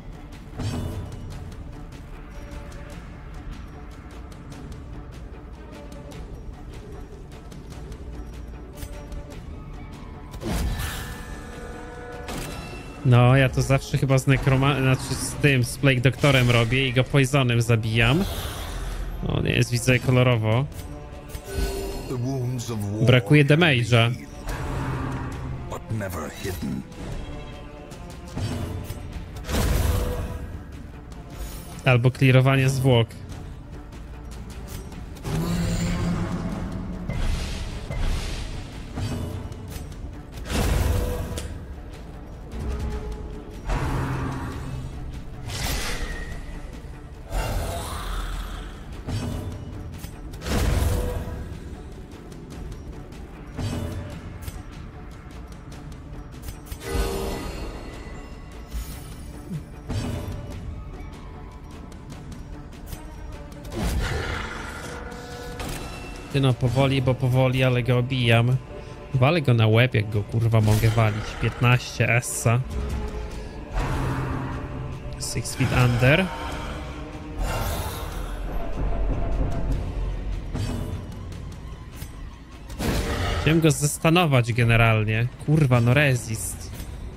S1: No, ja to zawsze chyba z nekroma... Znaczy z tym, z Plague Doktorem robię i go poisonem zabijam. O, nie jest, widzę kolorowo.
S3: The The wounds of war
S1: Brakuje
S3: can be
S1: damage'a.
S3: healed, but never hidden.
S1: Albo clearowanie zwłok. Ty no powoli, bo powoli, ale go obijam. Walę go na łeb, jak go kurwa mogę walić. piętnaście essa. Six feet under. Chciałem go zastanować generalnie. Kurwa, no resist.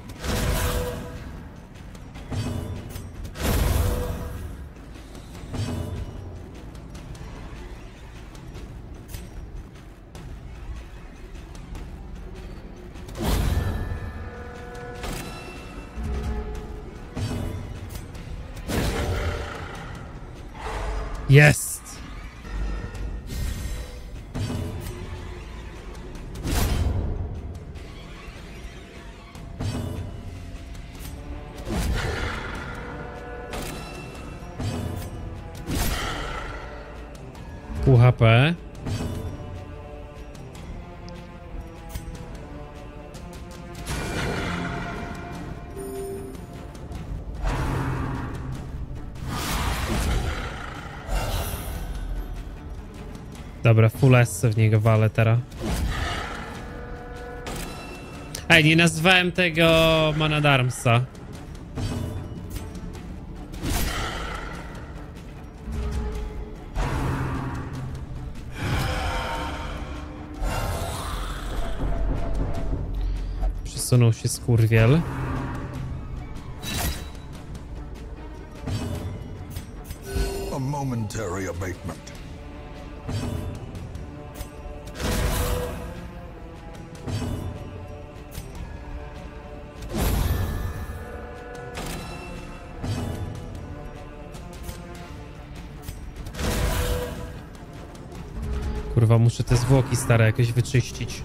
S1: Jest! Pół H P. Dobra, full S w niego walę teraz. Ej, nie nazwałem tego Man at Armsa. Przesunął się skurwiel.
S3: A momentary abatement.
S1: Kurwa, muszę te zwłoki stare jakoś wyczyścić.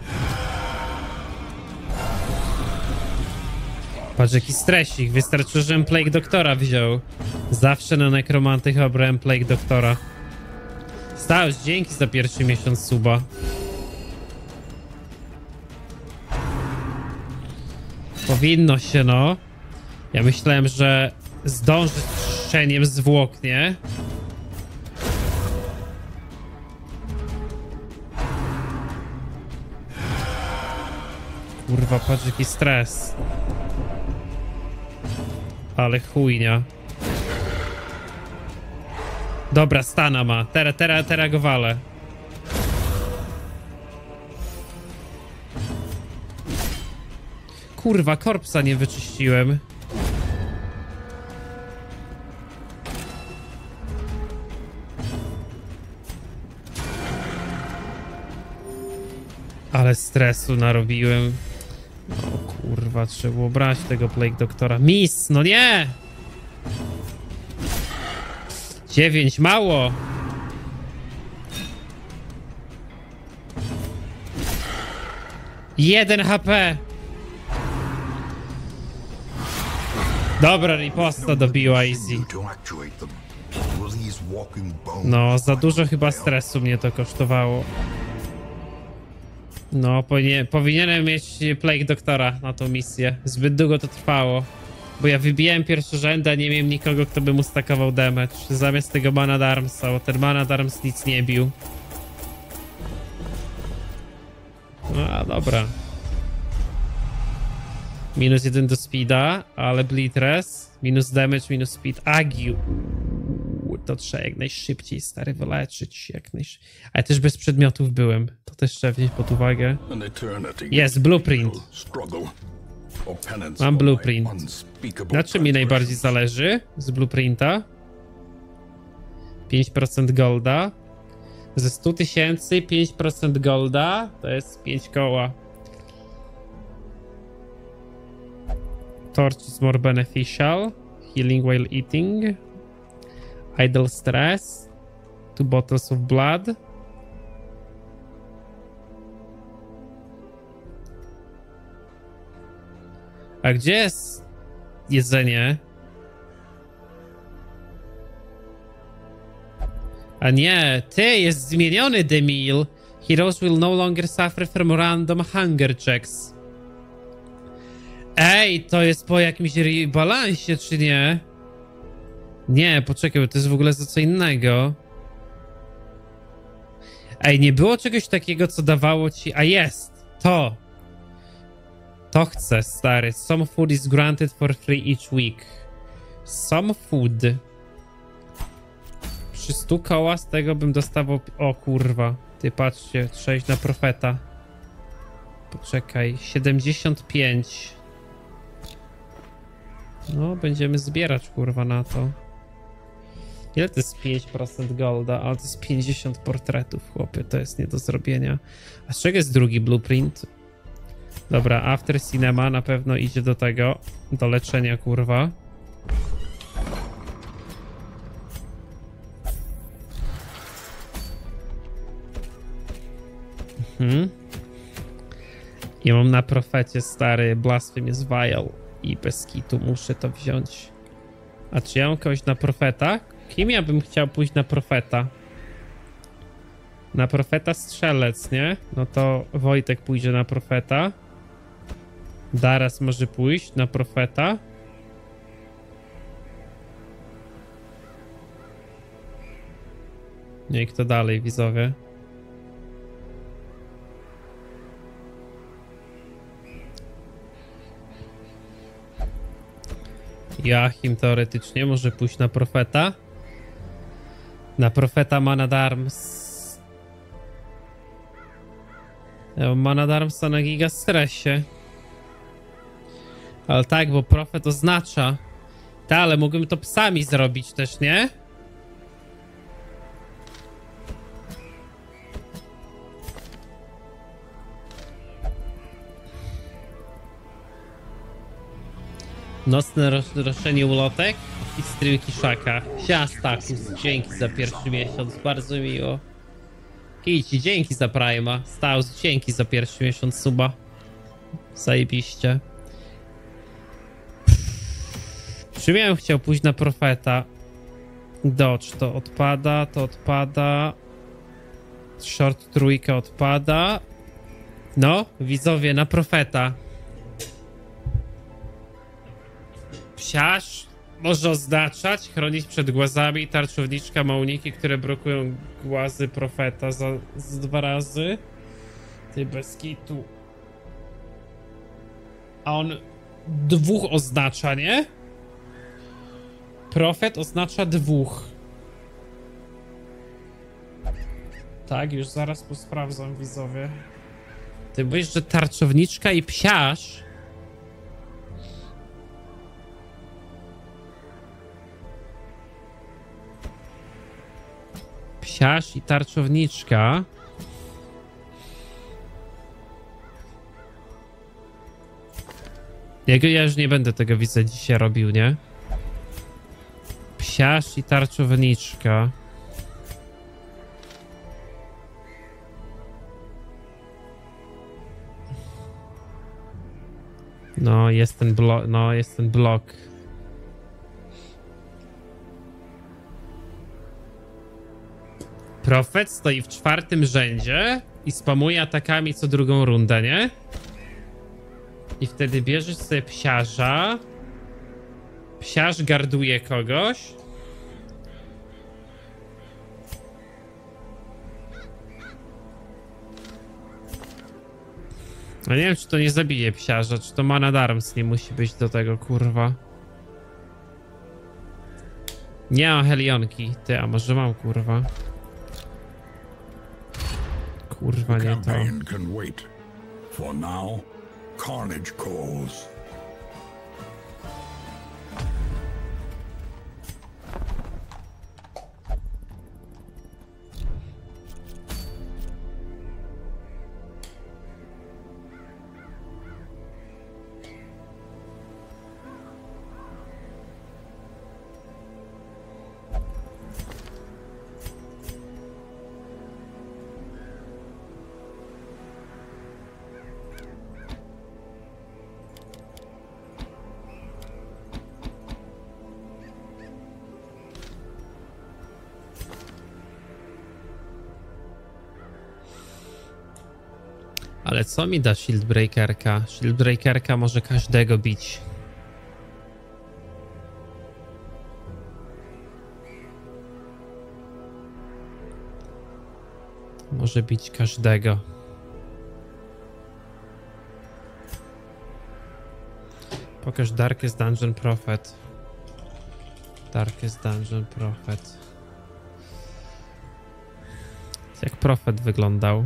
S1: Patrz, jaki stresik. Wystarczy, żebym Plague Doktora wziął. Zawsze na nekromantych obrałem Plague Doktora. Stałeś, dzięki za pierwszy miesiąc suba. Powinno się, no. Ja myślałem, że zdążę z czyszczeniem zwłok, nie? Kurwa, patrz jaki stres. Ale chujnia. Dobra, stana ma. Teraz, teraz, teraz go walę. Kurwa, korpsa nie wyczyściłem. Ale stresu narobiłem. O kurwa, trzeba było brać tego Plague Doktora. Miss, no nie! Dziewięć, mało! Jeden H P! Dobra, riposta dobiła easy. No, za dużo chyba stresu mnie to kosztowało. No, powinien, powinienem mieć Plague Doktora na tą misję. Zbyt długo to trwało. Bo ja wybijałem pierwszy rzęd, a nie miałem nikogo, kto by mu stakował damage. Zamiast tego Man at Armsa, bo ten Man at Arms nic nie bił. No, a dobra. Minus jeden do speeda, ale bleed res. Minus damage, minus speed. Agi. To trzeba jak najszybciej, stary, wyleczyć. Jak najsz... Ale też bez przedmiotów byłem. To też trzeba wziąć pod uwagę. Jest, blueprint. Mam blueprint. Na czym mi najbardziej zależy z blueprinta? pięć procent golda. Ze stu tysięcy pięć procent golda to jest pięć koła. Torch is more beneficial. Healing while eating. Idle stress. Two bottles of blood. A gdzie jest jedzenie? A nie, ty, jest zmieniony the meal. Heroes will no longer suffer from random hunger checks. Ej, to jest po jakimś balansie, czy nie? Nie, poczekaj, bo to jest w ogóle za co innego. Ej, nie było czegoś takiego, co dawało ci... A jest! To! To chcę, stary. Some food is granted for free each week. Some food. Przy stu koła z tego bym dostawał... O kurwa. Ty patrzcie, trzeba iść na profeta. Poczekaj, siedemdziesiąt pięć. No, będziemy zbierać kurwa na to. Ile to jest pięć procent golda? Ale to jest pięćdziesiąt portretów, chłopie. To jest nie do zrobienia. A z czego jest drugi blueprint? Dobra, After Cinema na pewno idzie do tego. Do leczenia, kurwa. Mhm. Ja mam na profecie stary Blasphemous Vial i bez kitu muszę to wziąć. A czy ja mam kogoś na profeta? Kim ja bym chciał pójść na profeta? Na profeta strzelec, nie? No to Wojtek pójdzie na profeta. Daras może pójść na profeta. No i kto dalej, widzowie? Joachim teoretycznie może pójść na profeta. Na profeta Man at Arms. Ja mam Man at Armsa na giga stresie. Ale tak, bo profet oznacza. Ta, ale mógłbym to psami zrobić też, nie? Nocne roszczenie ulotek i stream Kiszaka. Siastakus, dzięki za pierwszy miesiąc, bardzo miło. Kici, dzięki za Prima. Staus, dzięki za pierwszy miesiąc suba. Zajebiście. Czy miałem chciał pójść na profeta? Dodge to odpada, to odpada. Short trójka odpada. No, widzowie, na profeta. Psiarz może oznaczać, chronić przed głazami, tarczowniczka ma uniki, które blokują głazy profeta za, za dwa razy. Ty bez kitu. A on dwóch oznacza, nie? Profet oznacza dwóch. Tak, już zaraz posprawdzam, widzowie. Ty mówisz, że tarczowniczka i psiarz. Psiarz i tarczowniczka. Ja, ja już nie będę tego, widzę, dzisiaj robił, nie? Psiarz i tarczowniczka. No, jest ten blok, no, jest ten blok. Profet stoi w czwartym rzędzie i spamuje atakami co drugą rundę, nie? I wtedy bierzesz sobie psiarza. Psiarz garduje kogoś. No nie wiem, czy to nie zabije psiarza, czy to Man at Arms nie musi być do tego, kurwa. Nie mam helionki. Ty, a może mam, kurwa. Kurwa, nie to.
S3: Can wait. For now, carnage calls.
S1: Ale co mi da Shieldbreakerka? Shieldbreakerka może każdego bić. Może bić każdego. Pokaż Darkest Dungeon Prophet. Darkest Dungeon Prophet. Jak Prophet wyglądał?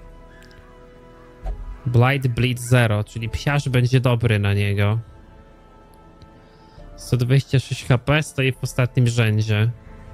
S1: Blight Bleed Zero, czyli psiarz będzie dobry na niego. sto dwadzieścia sześć H P, stoi w ostatnim rzędzie.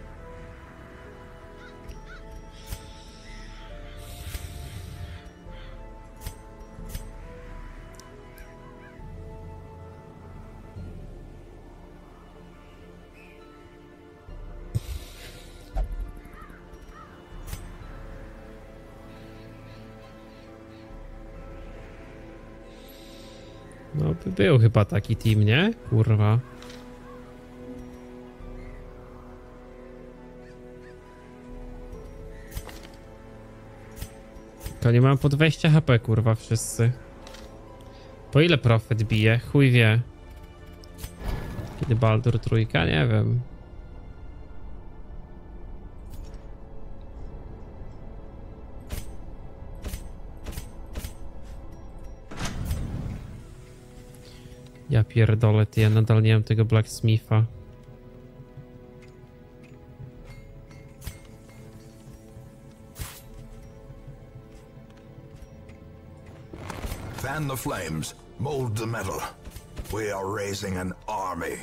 S1: No, by był chyba taki team, nie? Kurwa. Tylko nie mam po dwadzieścia H P, kurwa, wszyscy. Po ile Prophet bije? Chuj wie. Kiedy Baldur trójka? Nie wiem. Ja pierdolę, ty, ja nadal nie mam tego Blacksmitha.
S3: Fan the flames, mold the metal. We are raising an army.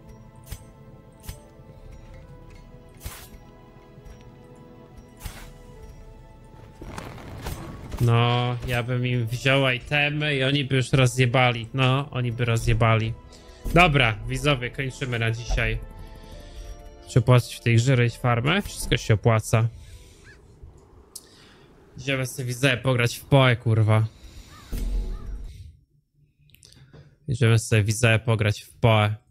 S1: No, ja bym im wziął itemy i oni by już rozjebali. No, oni by rozjebali. Dobra, widzowie, kończymy na dzisiaj. Czy opłacać w tej grze robić farmę? Wszystko się opłaca. Idziemy sobie, widzę, pograć w Poe, kurwa. Idziemy sobie, widzę, pograć w Poe.